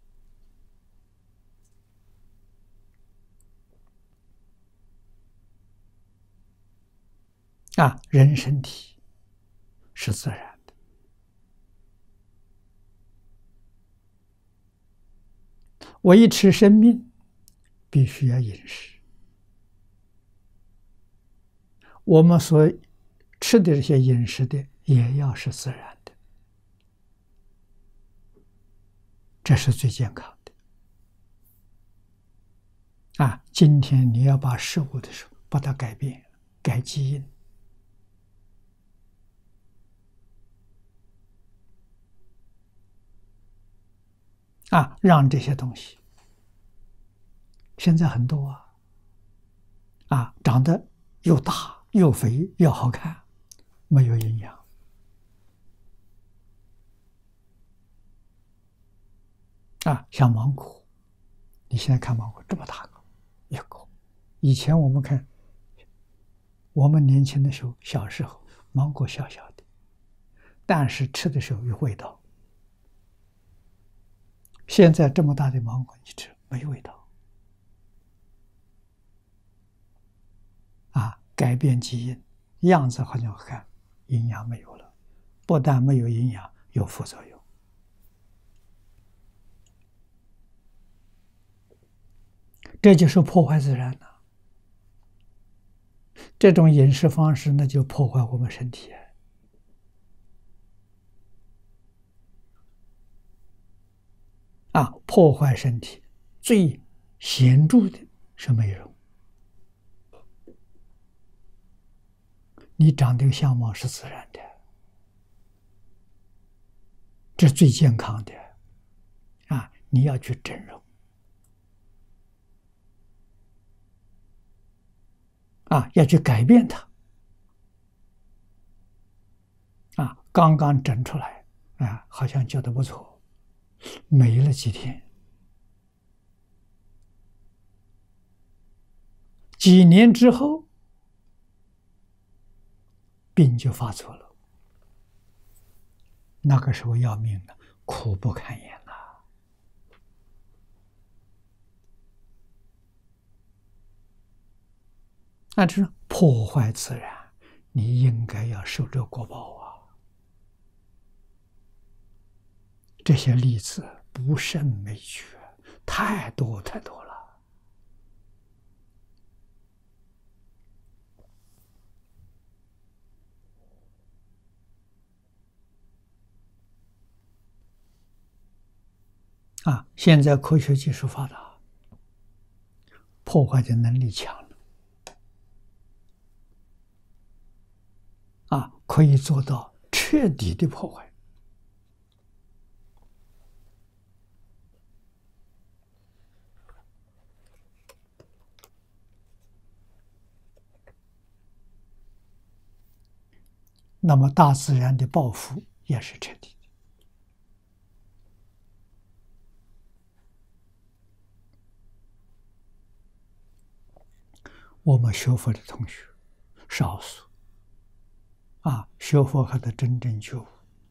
啊，人身体是自然的，维持生命必须要饮食。我们所吃的这些饮食的也要是自然的，这是最健康的。啊，今天你要把食物的时候把它改变，改基因。啊，让这些东西，现在很多啊，长得又大又肥又好看，没有营养。啊，像芒果，你现在看芒果这么大个一个，以前我们看，我们年轻的时候，小时候芒果小小的，但是吃的时候有味道。现在这么大的芒果，你吃没味道。啊，改变基因，样子好像好看，营养没有了，不但没有营养，有副作用。这就是破坏自然了。这种饮食方式，那就破坏我们身体。啊，破坏身体最显著的是美容。你长得相貌是自然的，这是最健康的。啊，你要去整容。啊，要去改变它。啊，刚刚整出来，啊，好像觉得不错，没了几天，几年之后，病就发作了。那个时候要命了，苦不堪言了。那这是破坏自然，你应该要受这果报啊！这些例子不胜枚举，太多太多了。啊，现在科学技术发达，破坏的能力强了。 可以做到彻底的破坏。那么大自然的报复也是彻底的。我们学佛的同学少数学佛还得真正觉悟，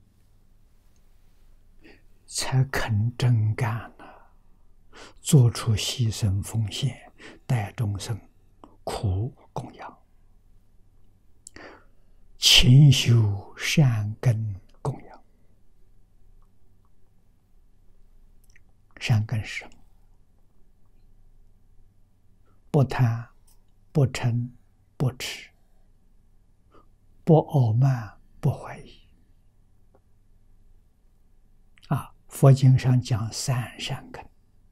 才肯真干做出牺牲奉献，代众生苦供养，勤修善根供养。善根是什么？不贪，不嗔，不痴，不傲慢，不怀疑。佛经上讲三善根，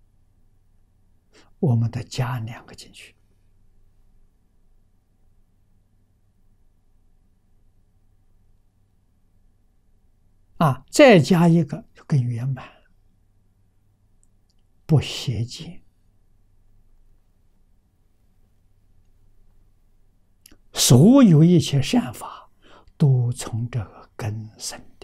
我们得加2个进去。再加一个就更圆满，不邪见。所有一切善法都从这个根生的。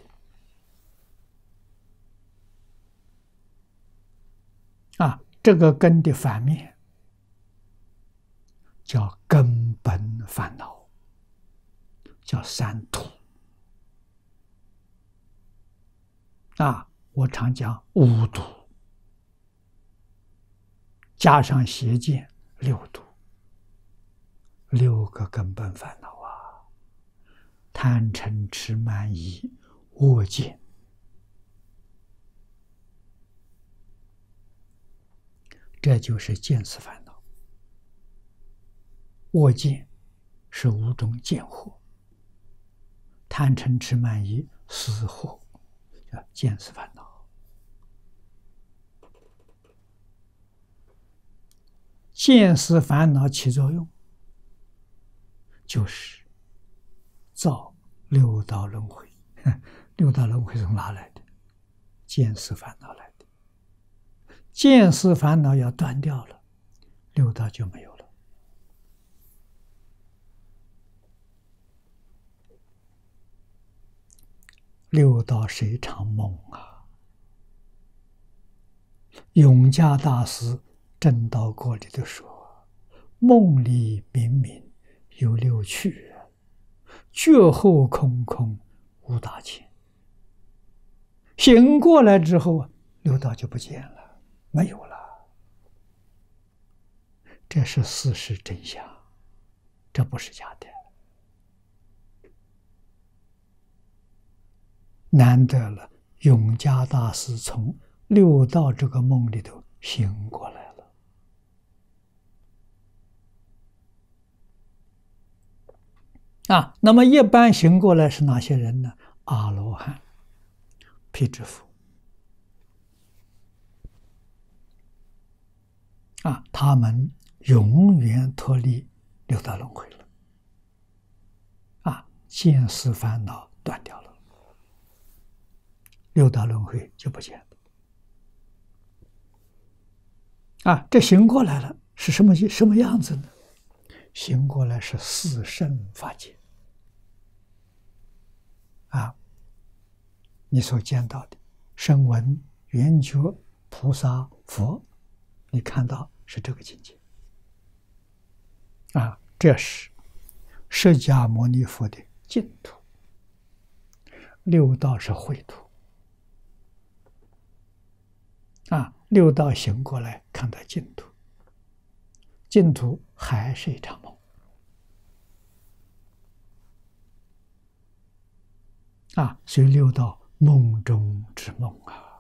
这个根的反面叫根本烦恼，叫三途。我常讲5毒，加上邪见6毒，6个根本烦恼贪嗔痴慢疑恶见。这就是见思烦恼。恶见是5种见惑，贪嗔痴慢疑思惑，叫见思烦恼。见思烦恼起作用，就是造6道轮回。6道轮回从哪来的？见思烦恼来的。见思烦恼要断掉了，6道就没有了。6道是一场梦永嘉大师正道过里头说：“梦里明明有6趣，觉后空空无大千。”醒过来之后6道就不见了，没有了。这是事实真相，这不是假的。难得了，永嘉大师从6道这个梦里头醒过来了。那么一般醒过来是哪些人呢？阿罗汉、辟支佛。他们永远脱离6道轮回了。见思烦恼断掉了，6道轮回就不见了。这醒过来了是什么样子呢？醒过来是四圣法界。你所见到的声闻、缘觉、菩萨、佛，你看到是这个境界。这是释迦牟尼佛的净土，6道是秽土。6道醒过来看到净土，净土还是一场梦。所以6道梦中之梦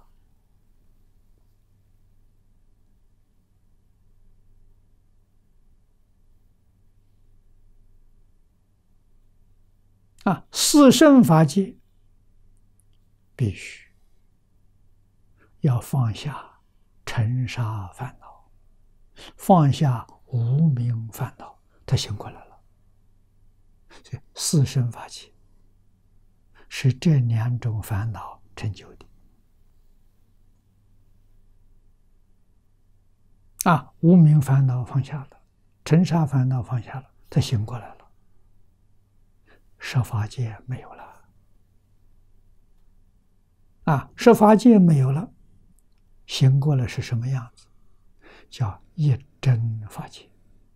四圣法界必须要放下尘沙烦恼，放下无明烦恼，他醒过来了。所以四圣法界是这两种烦恼成就的。无明烦恼放下了，尘沙烦恼放下了，他醒过来了，十法界没有了。十法界没有了，醒过来是什么样子？叫一真法界。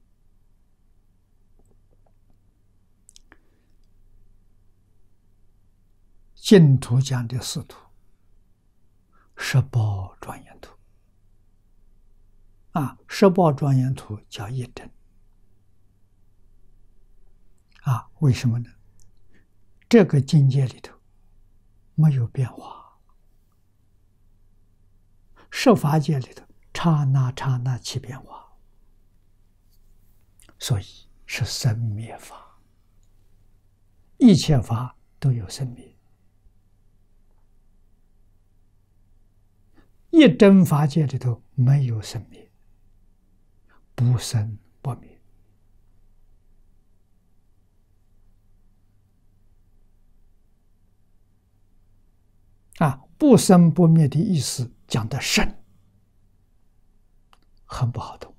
净土讲的四土，十宝庄严土。十宝庄严土叫一真。为什么呢？这个境界里头没有变化，十法界里头刹那刹那起变化，所以是生灭法，一切法都有生灭。一真法界里头没有生灭，不生不灭。不生不灭的意思讲得深，很不好懂。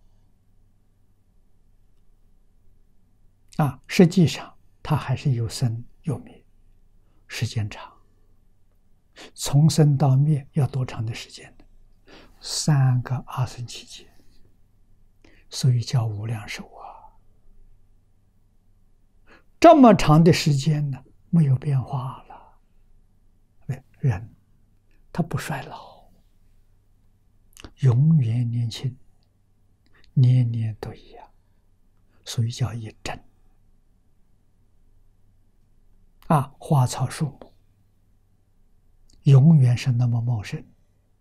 实际上它还是有生有灭，时间长。从生到灭要多长的时间呢？3个阿僧祇劫，所以叫无量寿这么长的时间呢，没有变化了。人他不衰老，永远年轻，年年都一样，所以叫一真。花草树木永远是那么茂盛。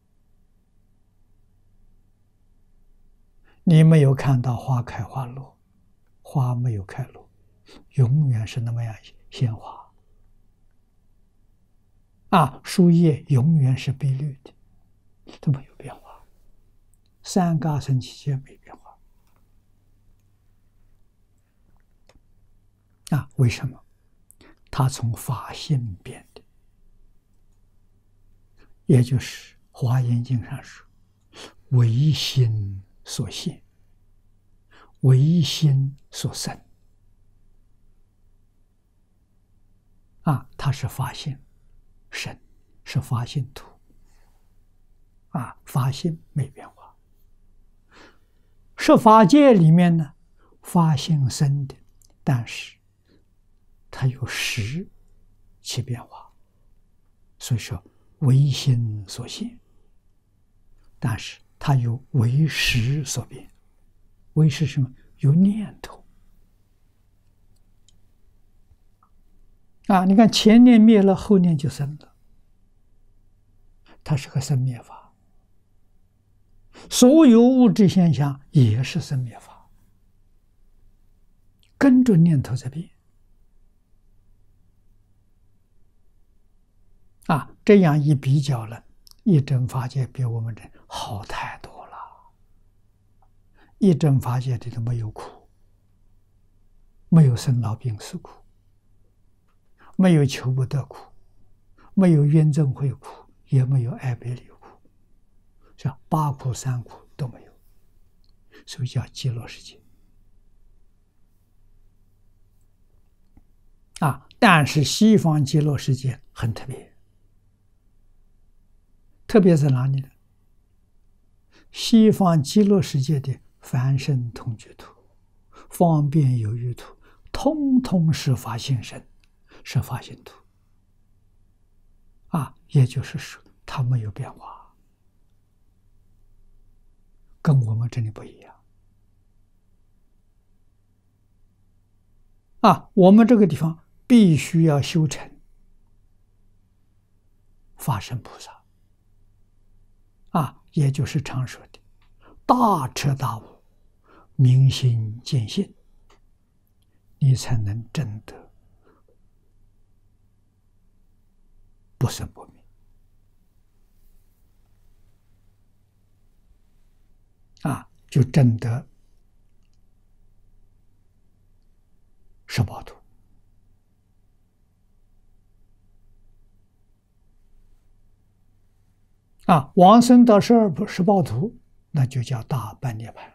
你没有看到花开花落，花没有开落，永远是那么样鲜花。树叶永远是碧绿的，都没有变化。3个阿僧祇劫没变化。为什么？它从法性变的，也就是《华严经》上说，唯心所现，唯心所生。它是法性生，是法性土。法性没变化。十法界里面呢，法性生的，但是它有时起变化，所以说唯心所现，但是它有唯识所变。唯识是什么？有念头。你看前念灭了，后念就生了，它是个生灭法。所有物质现象也是生灭法，跟着念头在变。这样一比较了，一真法界比我们这好太多了。一真法界里头没有苦，没有生老病死苦，没有求不得苦，没有怨憎会苦，也没有爱别离苦，像8苦3苦都没有，所以叫极乐世界。但是西方极乐世界很特别，特别在哪里呢？西方极乐世界的凡圣同居土、方便有余土，通通是法性身，是法性土。也就是说，它没有变化，跟我们这里不一样。我们这个地方必须要修成法身菩萨，也就是常说的大彻大悟、明心见性，你才能证得不生不灭。就证得十宝土。 往生到十报图，那就叫大般涅槃。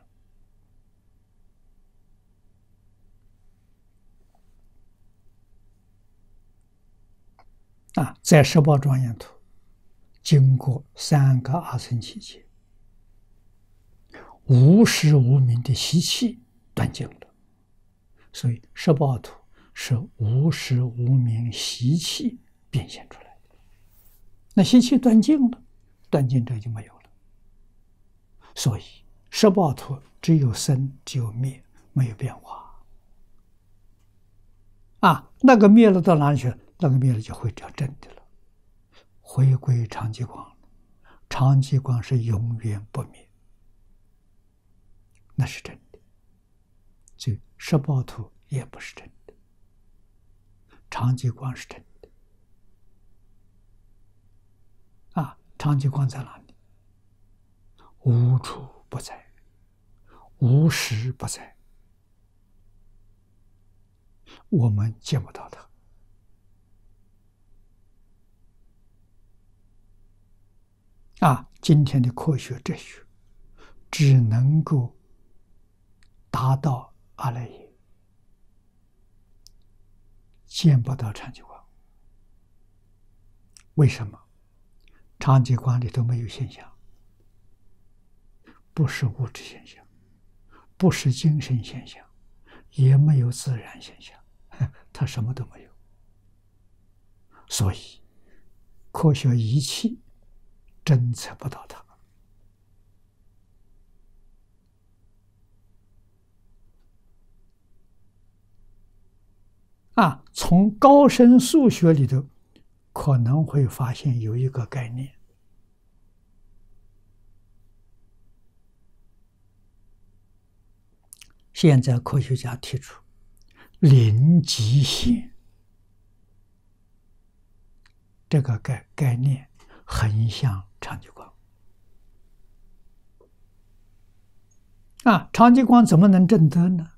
在十报庄严图，经过3个阿僧祇劫，无始无明的习气断尽了，所以十报图是无始无明习气变现出来的。那习气断尽了，断尽这就没有了。所以十报图只有生，只有灭，没有变化。那个灭了到哪里去了？那个灭了就会叫真的了，回归常寂光了。常寂光是永远不灭，那是真的。所以十报图也不是真的，常寂光是真的。常寂光在哪里？无处不在，无时不在，我们见不到它。今天的科学哲学只能够达到阿赖耶，见不到常寂光。为什么？常寂光里头没有现象，不是物质现象，不是精神现象，也没有自然现象，它什么都没有。所以科学仪器侦测不到它。从高深数学里头可能会发现有一个概念，现在科学家提出零极限这个概念，很像常寂光。常寂光怎么能证得呢？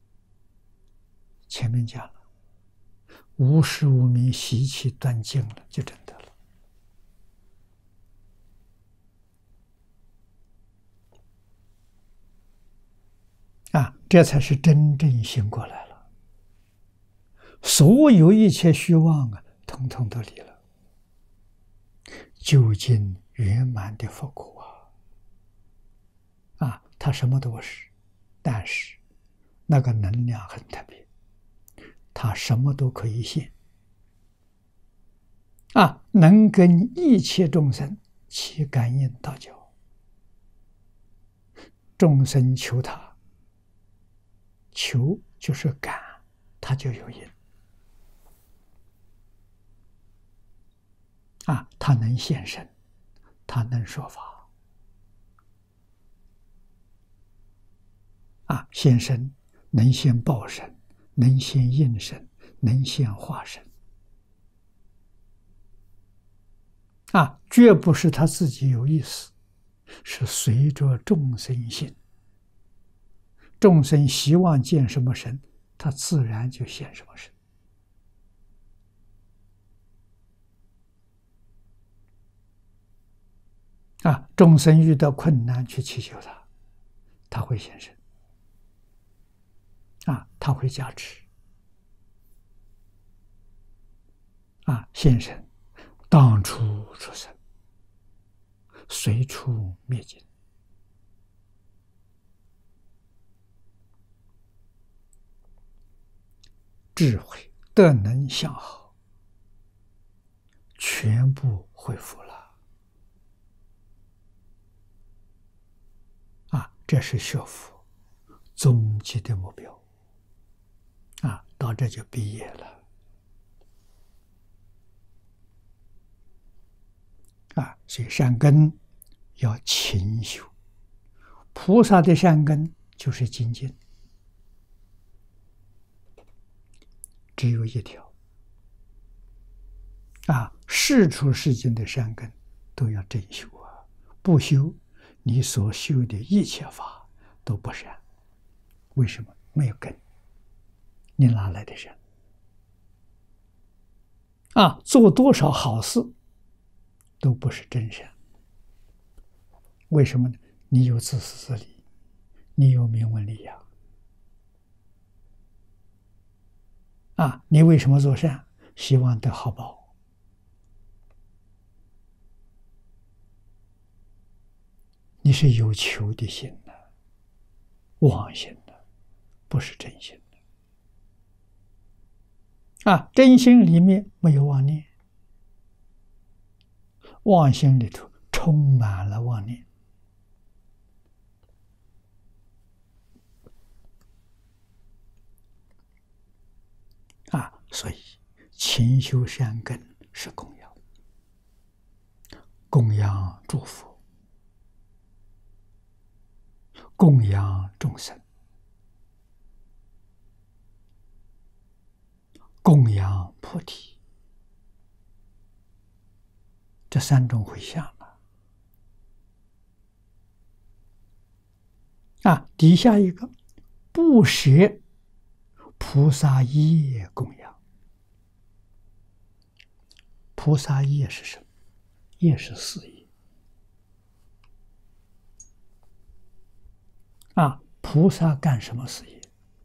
前面讲了，无始无明习气断尽了，就证得了。这才是真正醒过来了。所有一切虚妄统统都离了，究竟圆满的佛果它什么都不是，但是那个能量很特别，它什么都可以现能跟一切众生起感应道交，众生求他，求就是感，它就有因它能现身，它能说法现身，能现报身，能现应身，能现化身绝不是他自己有意思，是随着众生心，众生希望见什么神，他自然就现什么神众生遇到困难去祈求他，他会现身他会加持现身，当处出生，随处灭尽。智慧德能相好，全部恢复了这是学佛终极的目标到这就毕业了所以善根要勤修，菩萨的善根就是精进，只有一条世出世间的善根都要真修不修，你所修的一切法都不善。为什么？没有根，你哪来的善做多少好事都不是真善为什么呢？你有自私自利，你有名闻利养啊！你为什么做善？希望得好报。你是有求的心的，妄心的，不是真心的啊！真心里面没有妄念，妄心里头充满了妄念啊！所以勤修善根是供养，供养诸佛，供养众生，供养菩提，这三种回向啊！底下一个不舍菩萨业供养。菩萨业是什么？业是事业啊！菩萨干什么事业？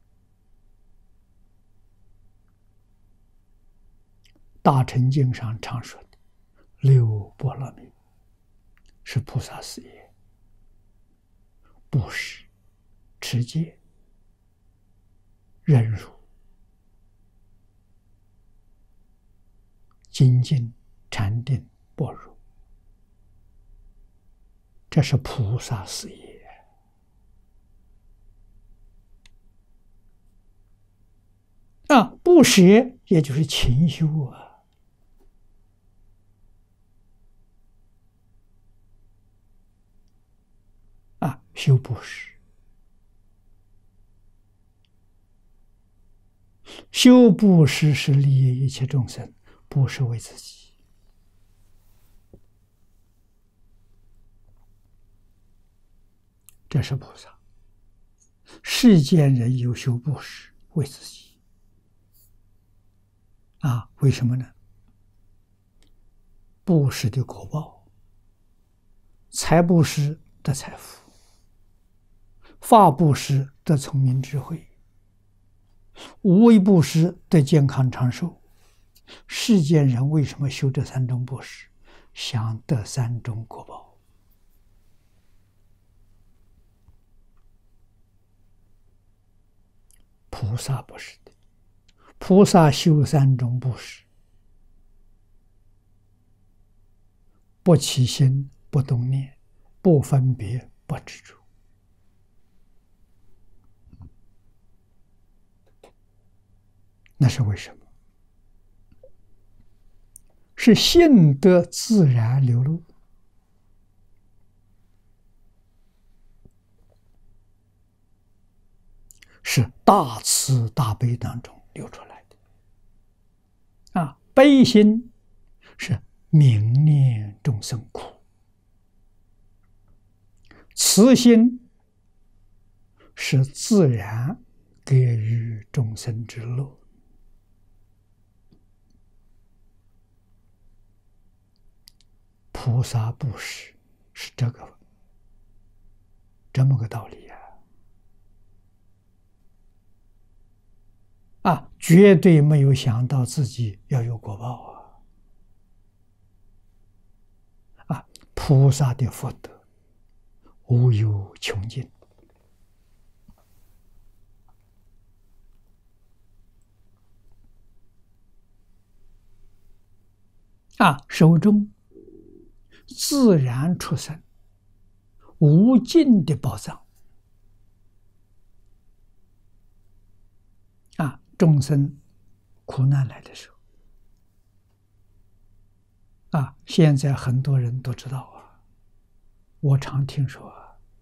大乘经上常说的六波罗蜜是菩萨事业，布施、持戒、忍辱、精进、禅定、般若，这是菩萨事业啊！布施也就是勤修啊，修布施，修布施是利益一切众生，不是为自己。这是菩萨。世间人有修布施为自己啊，为什么呢？布施的果报，财布施得财富，法布施得聪明智慧，无为布施得健康长寿。世间人为什么修这三种布施？想得三种果报。菩萨不是的，菩萨修三种布施，不起心，不动念，不分别，不执着。那是为什么？是性德自然流露，是大慈大悲当中流出来的啊！悲心是悯念众生苦，慈心是自然给予众生之乐。菩萨布施是这么个道理啊！绝对没有想到自己要有果报啊！菩萨的福德无有穷尽啊！手中自然出生无尽的宝藏啊！众生苦难来的时候啊，现在很多人都知道我常听说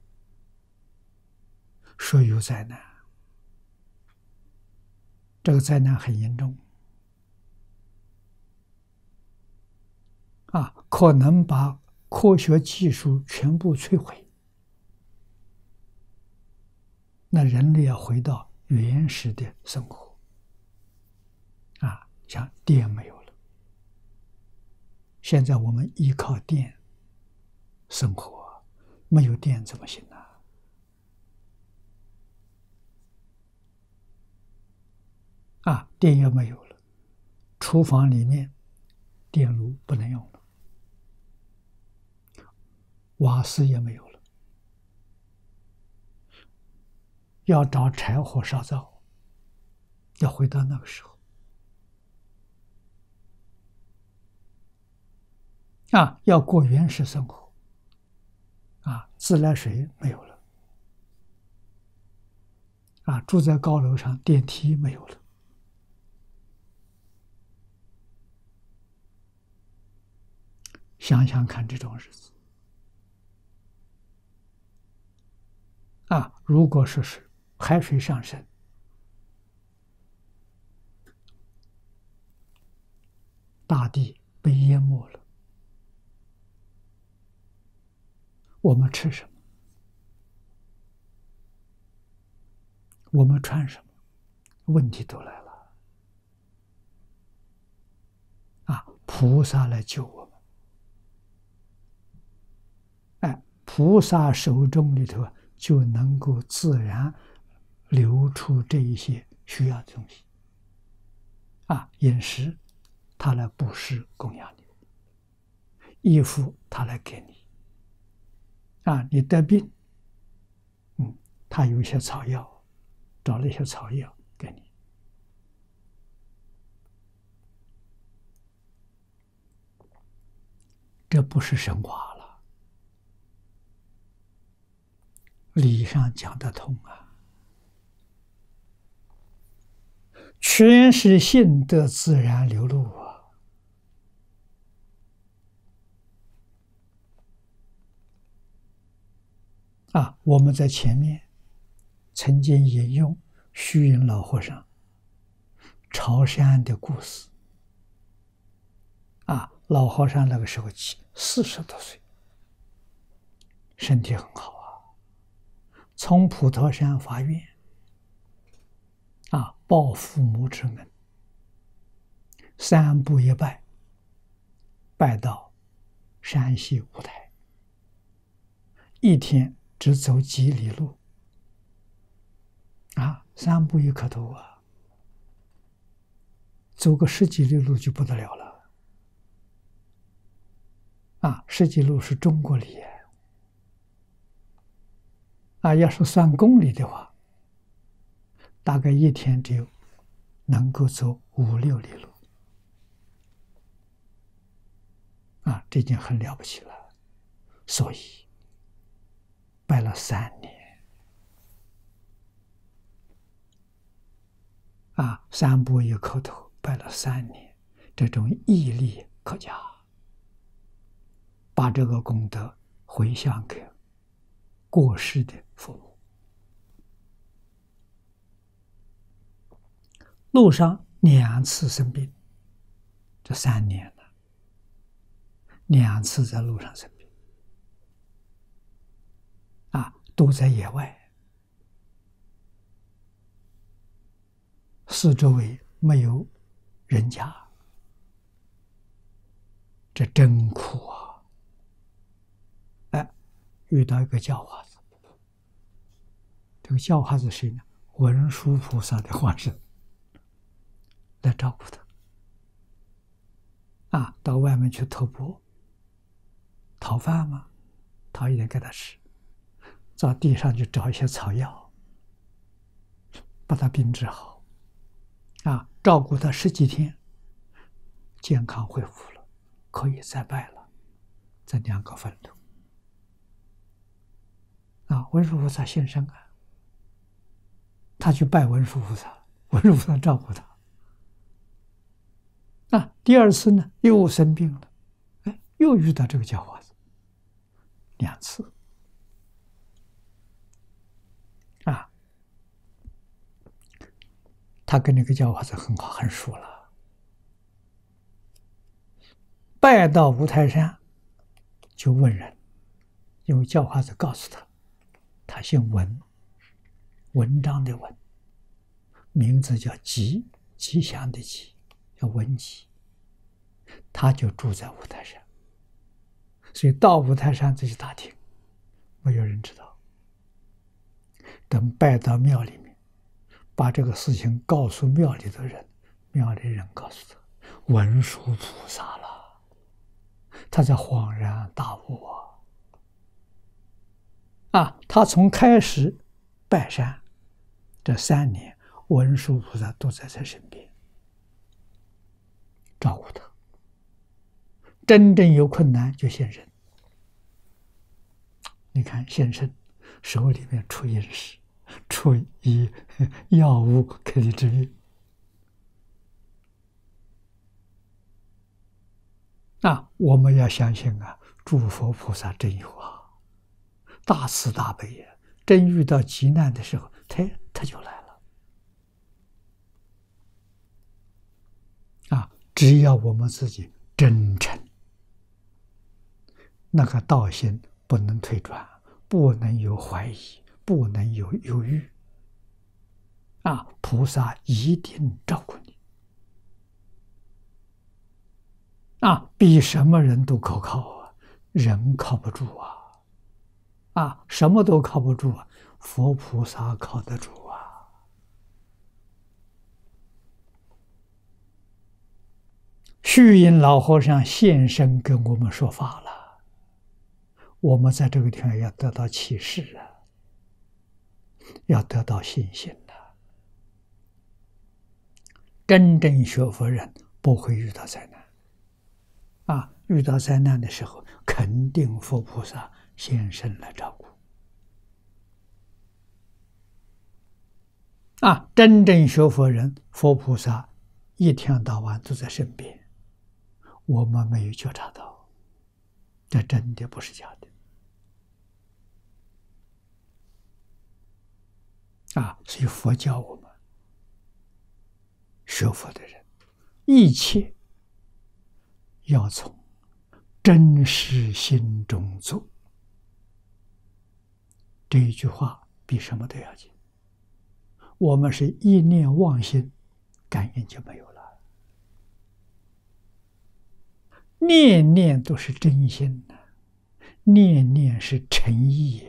说有灾难，这个灾难很严重啊，可能把科学技术全部摧毁，那人类要回到原始的生活啊，像电没有了，现在我们依靠电生活， 没有电怎么行啊？电也没有了，厨房里面电炉不能用了，瓦斯也没有了，要找柴火烧灶，要回到那个时候。要过原始生活，自来水没有了，住在高楼上，电梯没有了，想想看这种日子，如果说是海水上升，大地被淹没了，我们吃什么？我们穿什么？问题都来了。菩萨来救我们。菩萨手中里头就能够自然流出这一些需要的东西。饮食，他来布施供养你；衣服，他来给你。你得病，他有一些草药，找了一些草药给你。这不是神话了，理上讲得通啊，全是性德自然流露我们在前面曾经引用虚云老和尚朝山的故事。老和尚那个时候40多岁，身体很好从普陀山发愿报父母之恩，3步一拜，拜到山西五台，一天只走几里路3步一磕头走个10几里路就不得了了。10几路是中国里要是算公里的话，大概一天只有能够走5、6里路这已经很了不起了。所以拜了3年3步一磕头，拜了3年，这种毅力可嘉，把这个功德回向给过世的父母。路上2次生病，这3年了，2次在路上生病都在野外，四周围没有人家，这真苦遇到一个叫化子，这个叫化子谁呢？文殊菩萨的化身来照顾他到外面去托钵讨饭吗？讨一点给他吃，到地上去找一些草药，把他病治好照顾他10几天，健康恢复了，可以再拜了，这2个坟头文殊菩萨现身他去拜文殊菩萨，文殊菩萨照顾他第2次呢又生病了，又遇到这个叫化子，2次他跟那个叫化子很好，很熟了。拜到五台山就问人，因为叫化子告诉他，他姓文，文章的文，名字叫吉，吉祥的吉，叫文吉。他就住在五台山，所以到五台山就去打听， 没有人知道。等拜到庙里面，把这个事情告诉庙里的人，庙里人告诉他，文殊菩萨了，他才恍然大悟他从开始拜山这3年，文殊菩萨都在他身边照顾他，真正有困难就现身。你看现身，手里面出饮食，出药物给你治病我们要相信诸佛菩萨真有大慈大悲呀！真遇到急难的时候，他就来了只要我们自己真诚，那个道心不能退转，不能有怀疑，不能有犹豫菩萨一定照顾你比什么人都可靠人靠不住什么都靠不住佛菩萨靠得住虚云老和尚现身跟我们说法了，我们在这个地方要得到启示要得到信心真正学佛人不会遇到灾难遇到灾难的时候，肯定佛菩萨现身来照顾真正学佛人，佛菩萨一天到晚都在身边，我们没有觉察到，这真的不是假的所以佛教我们学佛的人，一切要从真实心中做，这一句话比什么都要紧。我们是一念妄心，感应就没有了，念念都是真心念念是诚意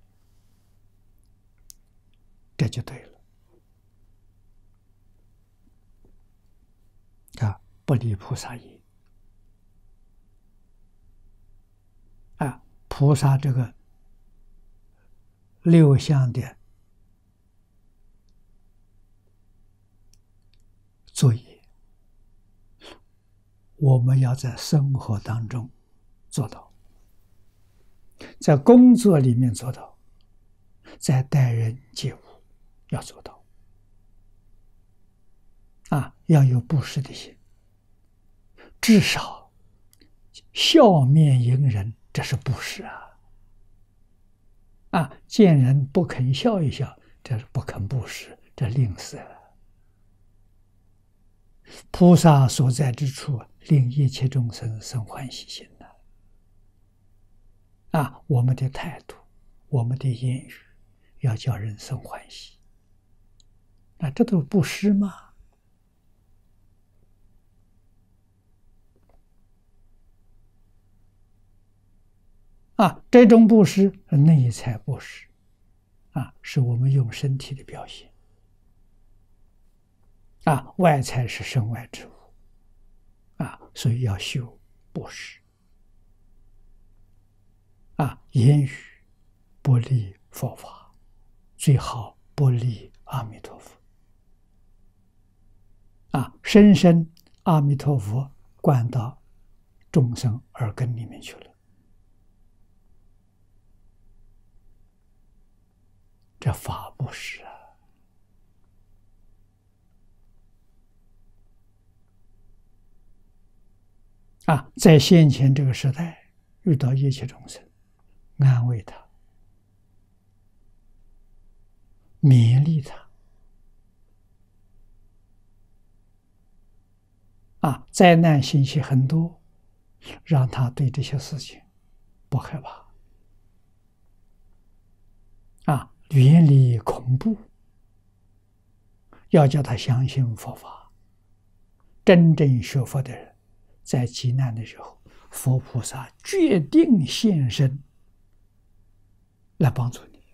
这就对了不离菩萨意菩萨这个六项的作业，我们要在生活当中做到，在工作里面做到，在待人接物要做到要有布施的心，至少笑面迎人，这是布施见人不肯笑一笑，这是不肯布施，这吝啬了。菩萨所在之处，令一切众生生欢喜心我们的态度，我们的言语，要叫人生欢喜这都布施吗？这种布施，内在布施是我们用身体的表现外在是身外之物所以要修布施言语不离佛法，最好不离阿弥陀佛深深阿弥陀佛灌到众生耳根里面去了，这法布施在先前这个时代，遇到一切众生，安慰他，勉励他灾难信息很多，让他对这些事情不害怕远离恐怖，要叫他相信佛法。真正学佛的人，在极难的时候，佛菩萨决定现身来帮助你。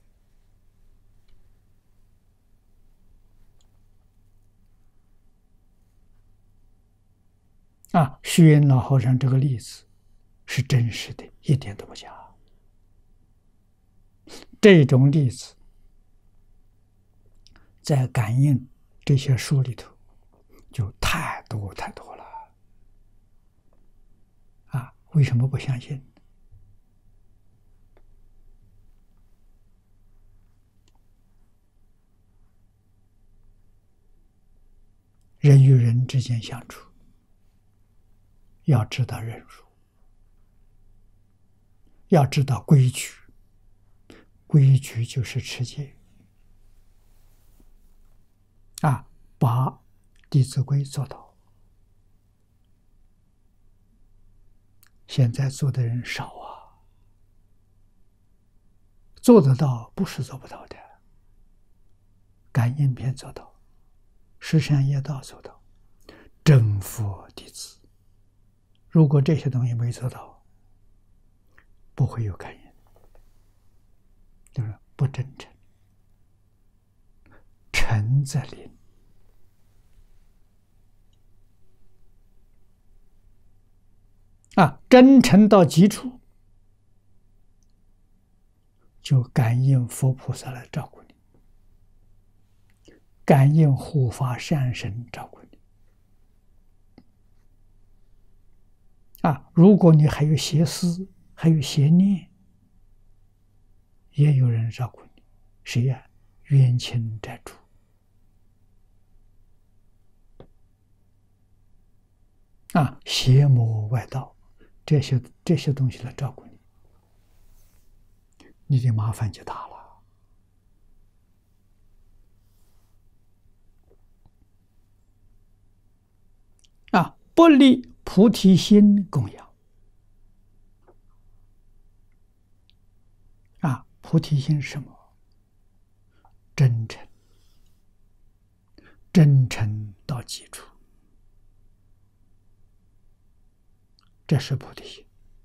虚云老和尚这个例子是真实的，一点都不假。这种例子在感应这些书里头就太多太多了。为什么不相信？人与人之间相处，要知道忍辱，要知道规矩。规矩就是持戒把《弟子规》做到。现在做的人少啊，做得到不是做不到的。感应篇做到，十善业道做到，真佛弟子。如果这些东西没做到，不会有感应，就是不真诚。诚则灵。真诚到极处，就感应佛菩萨来照顾你，感应护法善神照顾你。如果你还有邪思，还有邪念，也有人照顾你。谁呀？冤亲债主。邪魔外道，这些东西来照顾你，你的麻烦就大了。不离菩提心供养。菩提心是什么？真诚，真诚到极处，这是菩提心。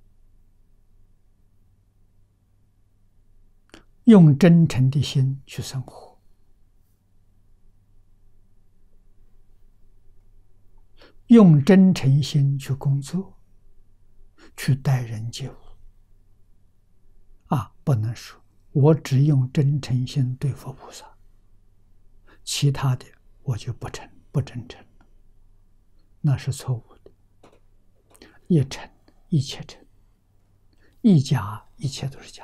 用真诚的心去生活，用真诚心去工作，去待人接物。不能说我只用真诚心对佛菩萨，其他的我就不真诚了，那是错误的。一诚一切诚，一假一切都是假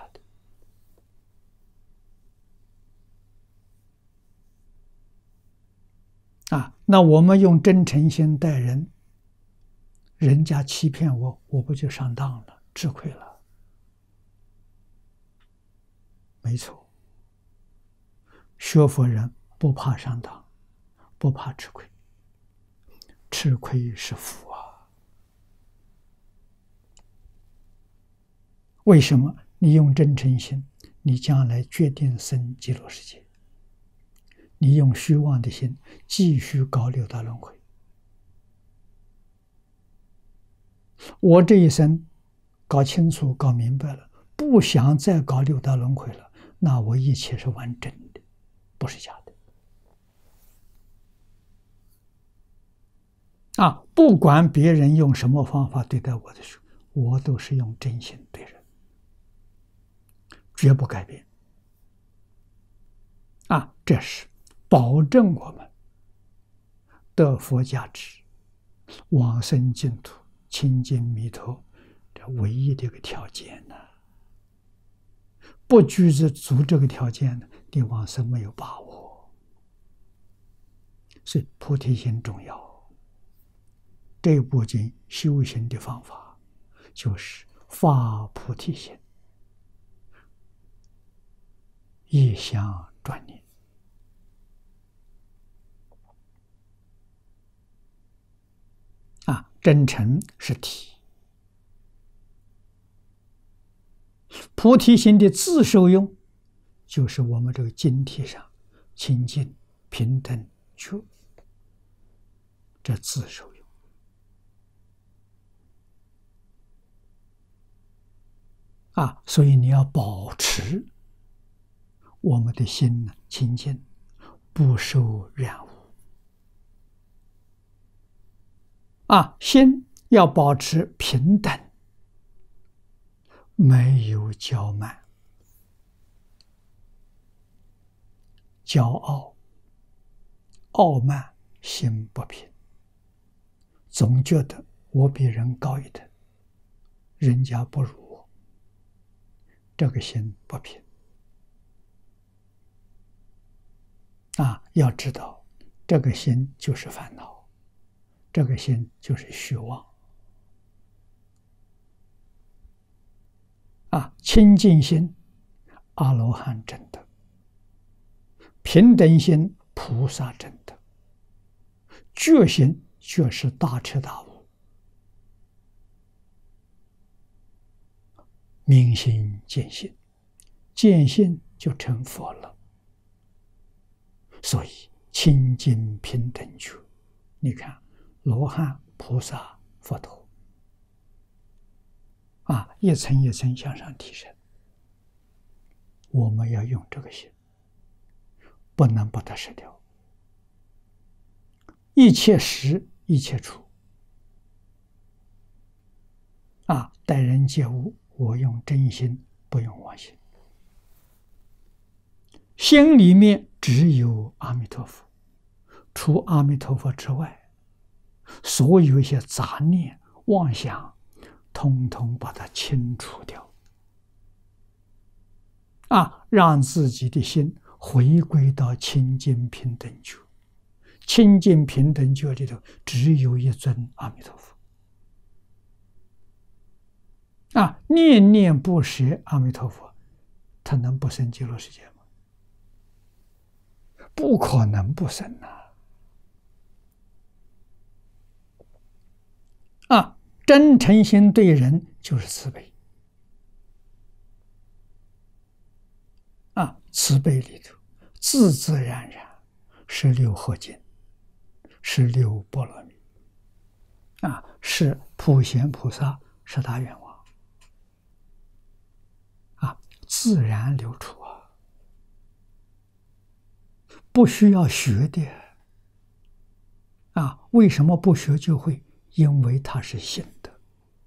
的。那我们用真诚心待人，人家欺骗我，我不就上当了，吃亏了？没错，学佛人不怕上当，不怕吃亏，吃亏是福啊。为什么？你用真诚心，你将来决定生极乐世界；你用虚妄的心，继续搞六道轮回。我这一生搞清楚、搞明白了，不想再搞六道轮回了，那我一切是完整的，不是假的。不管别人用什么方法对待我的时候，我都是用真心对人，绝不改变。这是保证我们得佛加持、往生净土、亲近弥陀这唯一的一个条件呢。不具足这个条件呢，你往生没有把握。所以菩提心重要。这部经修行的方法就是发菩提心，一向专念。真诚是体，菩提心的自受用，就是我们这个经体上清净、平等、觉，这自受用。所以你要保持我们的心呢清净，不受染污。心要保持平等，没有骄慢、骄傲、傲慢，心不平，总觉得我比人高一等，人家不如我，这个心不平。要知道，这个心就是烦恼，这个心就是虚妄。清净心，阿罗汉证得；平等心，菩萨证得；觉心，觉是大彻大悟；明心见性，见性就成佛了。所以清净平等觉，你看罗汉、菩萨、佛陀，一层一层向上提升。我们要用这个心，不能把它失掉。一切时一切处，待人接物，我用真心，不用妄心。心里面只有阿弥陀佛，除阿弥陀佛之外，所有一些杂念、妄想，统统把它清除掉。让自己的心回归到清净平等觉。清净平等觉里头只有一尊阿弥陀佛。念念不舍阿弥陀佛，他能不生极乐世界吗？不可能不生真诚心对人就是慈悲。慈悲里头自自然然是六合敬，是六波罗蜜，是普贤菩萨十大愿望，自然流出不需要学的。为什么不学就会？因为它是心得，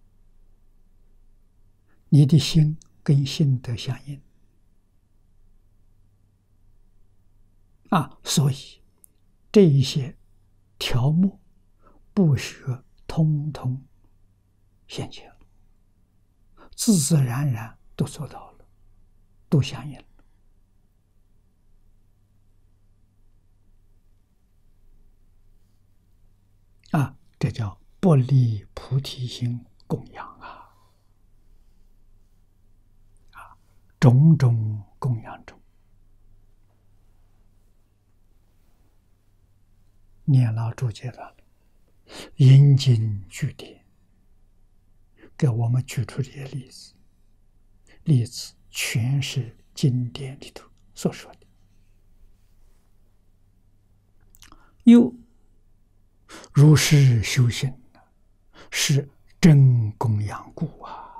你的心跟心得相应。所以这一些条目不学，通通现前了，自自然然都做到了，都相应了。这叫不离菩提心供养种种供养中，念老注解了，引经据典，给我们举出这些例子全是经典里头所说的。又如是修行，是真供养故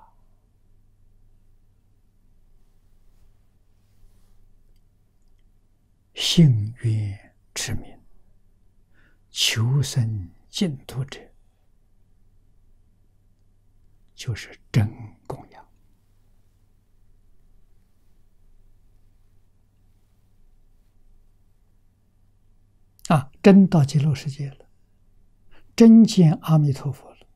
信愿持名，求生净土者，就是真供养。真到极乐世界了，真见阿弥陀佛了。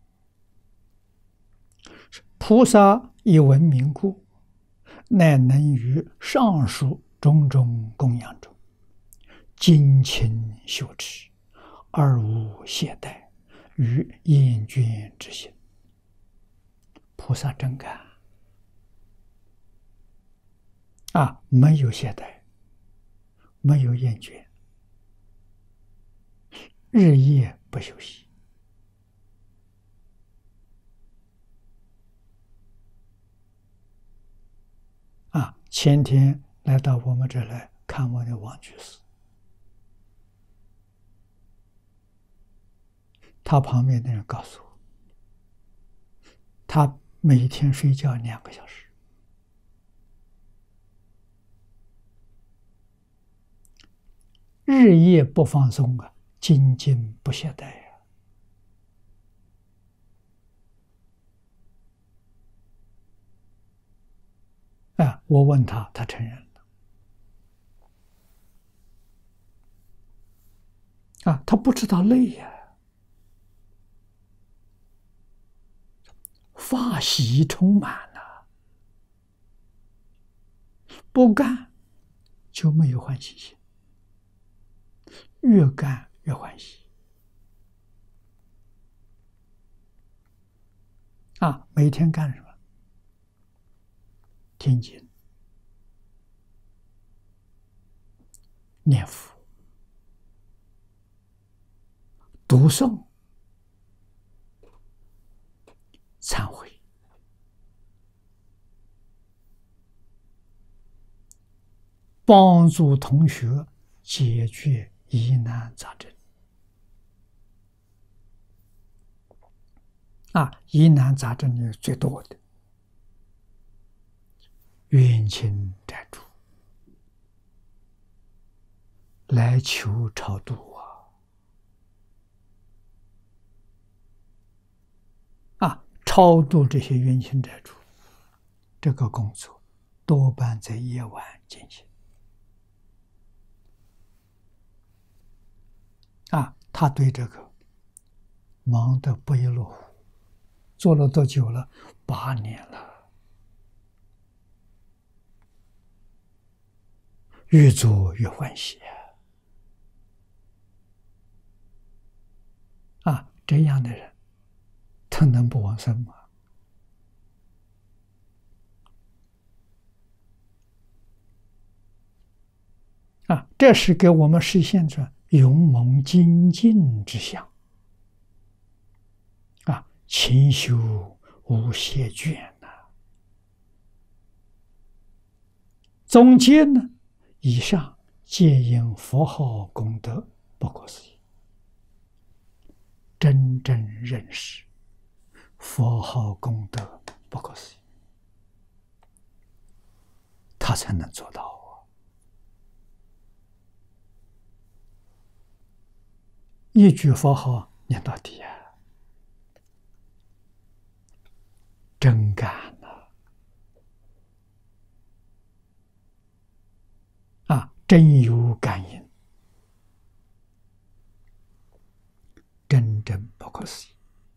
菩萨以闻名故，乃能于上述种种供养中，精勤修持，而无懈怠与厌倦之心。菩萨真干没有懈怠，没有厌倦，日夜不休息。前天来到我们这来看我的王居士，他旁边的人告诉我，他每天睡觉2个小时， 日夜不放松啊，精进不懈怠呀。我问他，他承认了。他不知道累呀，法喜充满了，不干就没有欢喜心，越干越欢喜。每天干什么？听经、念佛、读诵、忏悔，帮助同学解决疑难杂症。疑难杂症里最多的冤亲债主来求超度超度这些冤亲债主，这个工作多半在夜晚进行。他对这个忙得不亦乐乎，做了多久了？8年了，越做越欢喜这样的人他能不往生吗？这是给我们实现出勇猛精进之相勤修无懈倦总结呢，以上皆因佛号功德不可思议。真正认识佛号功德不可思议，他才能做到一句佛号念到底真干真有感应，真正不可思议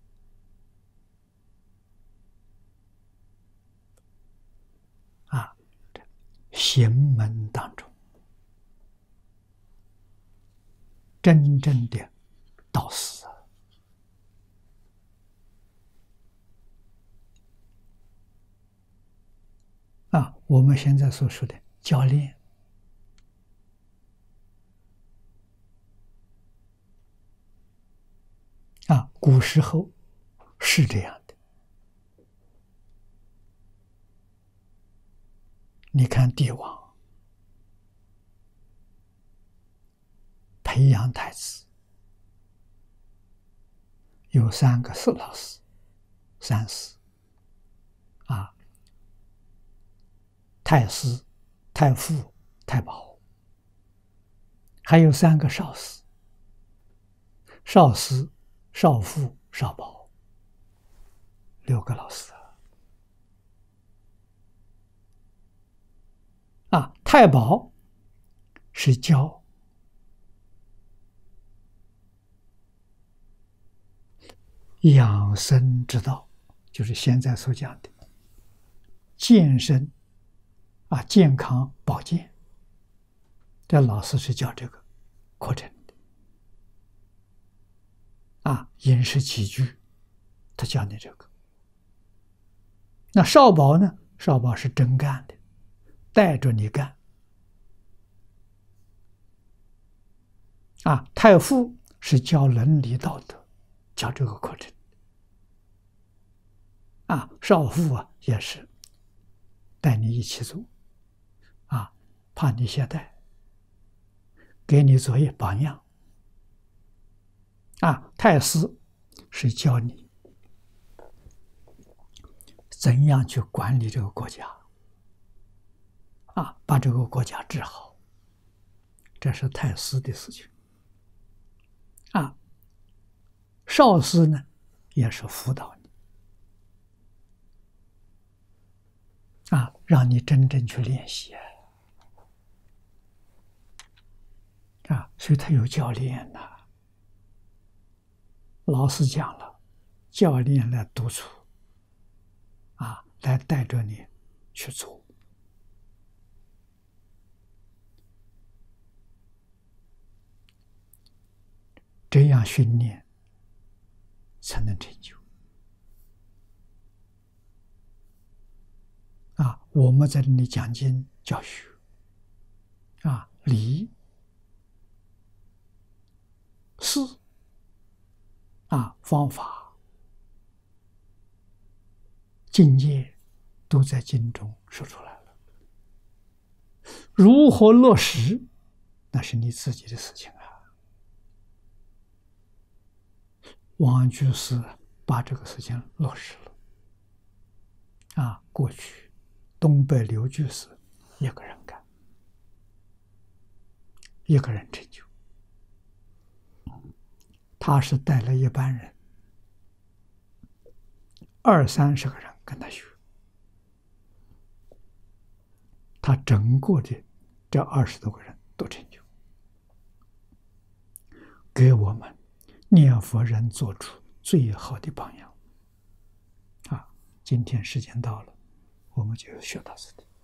行门当中真正的导师我们现在所说的教练古时候是这样的。你看帝王培养太子，有3个4老师、3师太师、太傅、太保，还有3个少师、少师、少傅、少保，6个老师太保是教养生之道，就是现在所讲的健身健康保健，这老师是教这个课程的饮食起居，他教你这个。那少保呢？少保是真干的，带着你干太傅是教伦理道德，教这个课程少傅也是带你一起做怕你懈怠，给你做一榜样太师是教你怎样去管理这个国家把这个国家治好， 这是太师的事情啊。少师呢，也是辅导你啊，让你真正去练习啊。所以他有教练呐，老师讲了，教练来督促啊，来带着你去做。这样训练才能成就啊！我们在这里讲经教学啊，理事啊，方法境界都在经中说出来了。如何落实，那是你自己的事情啊。王居士把这个事情落实了啊。过去东北刘居士一个人干，一个人成就，他是带了一班人20-30个人跟他学，他整个的这20多个人都成就，给我们念佛人做出最好的榜样啊！今天时间到了，我们就学到这里。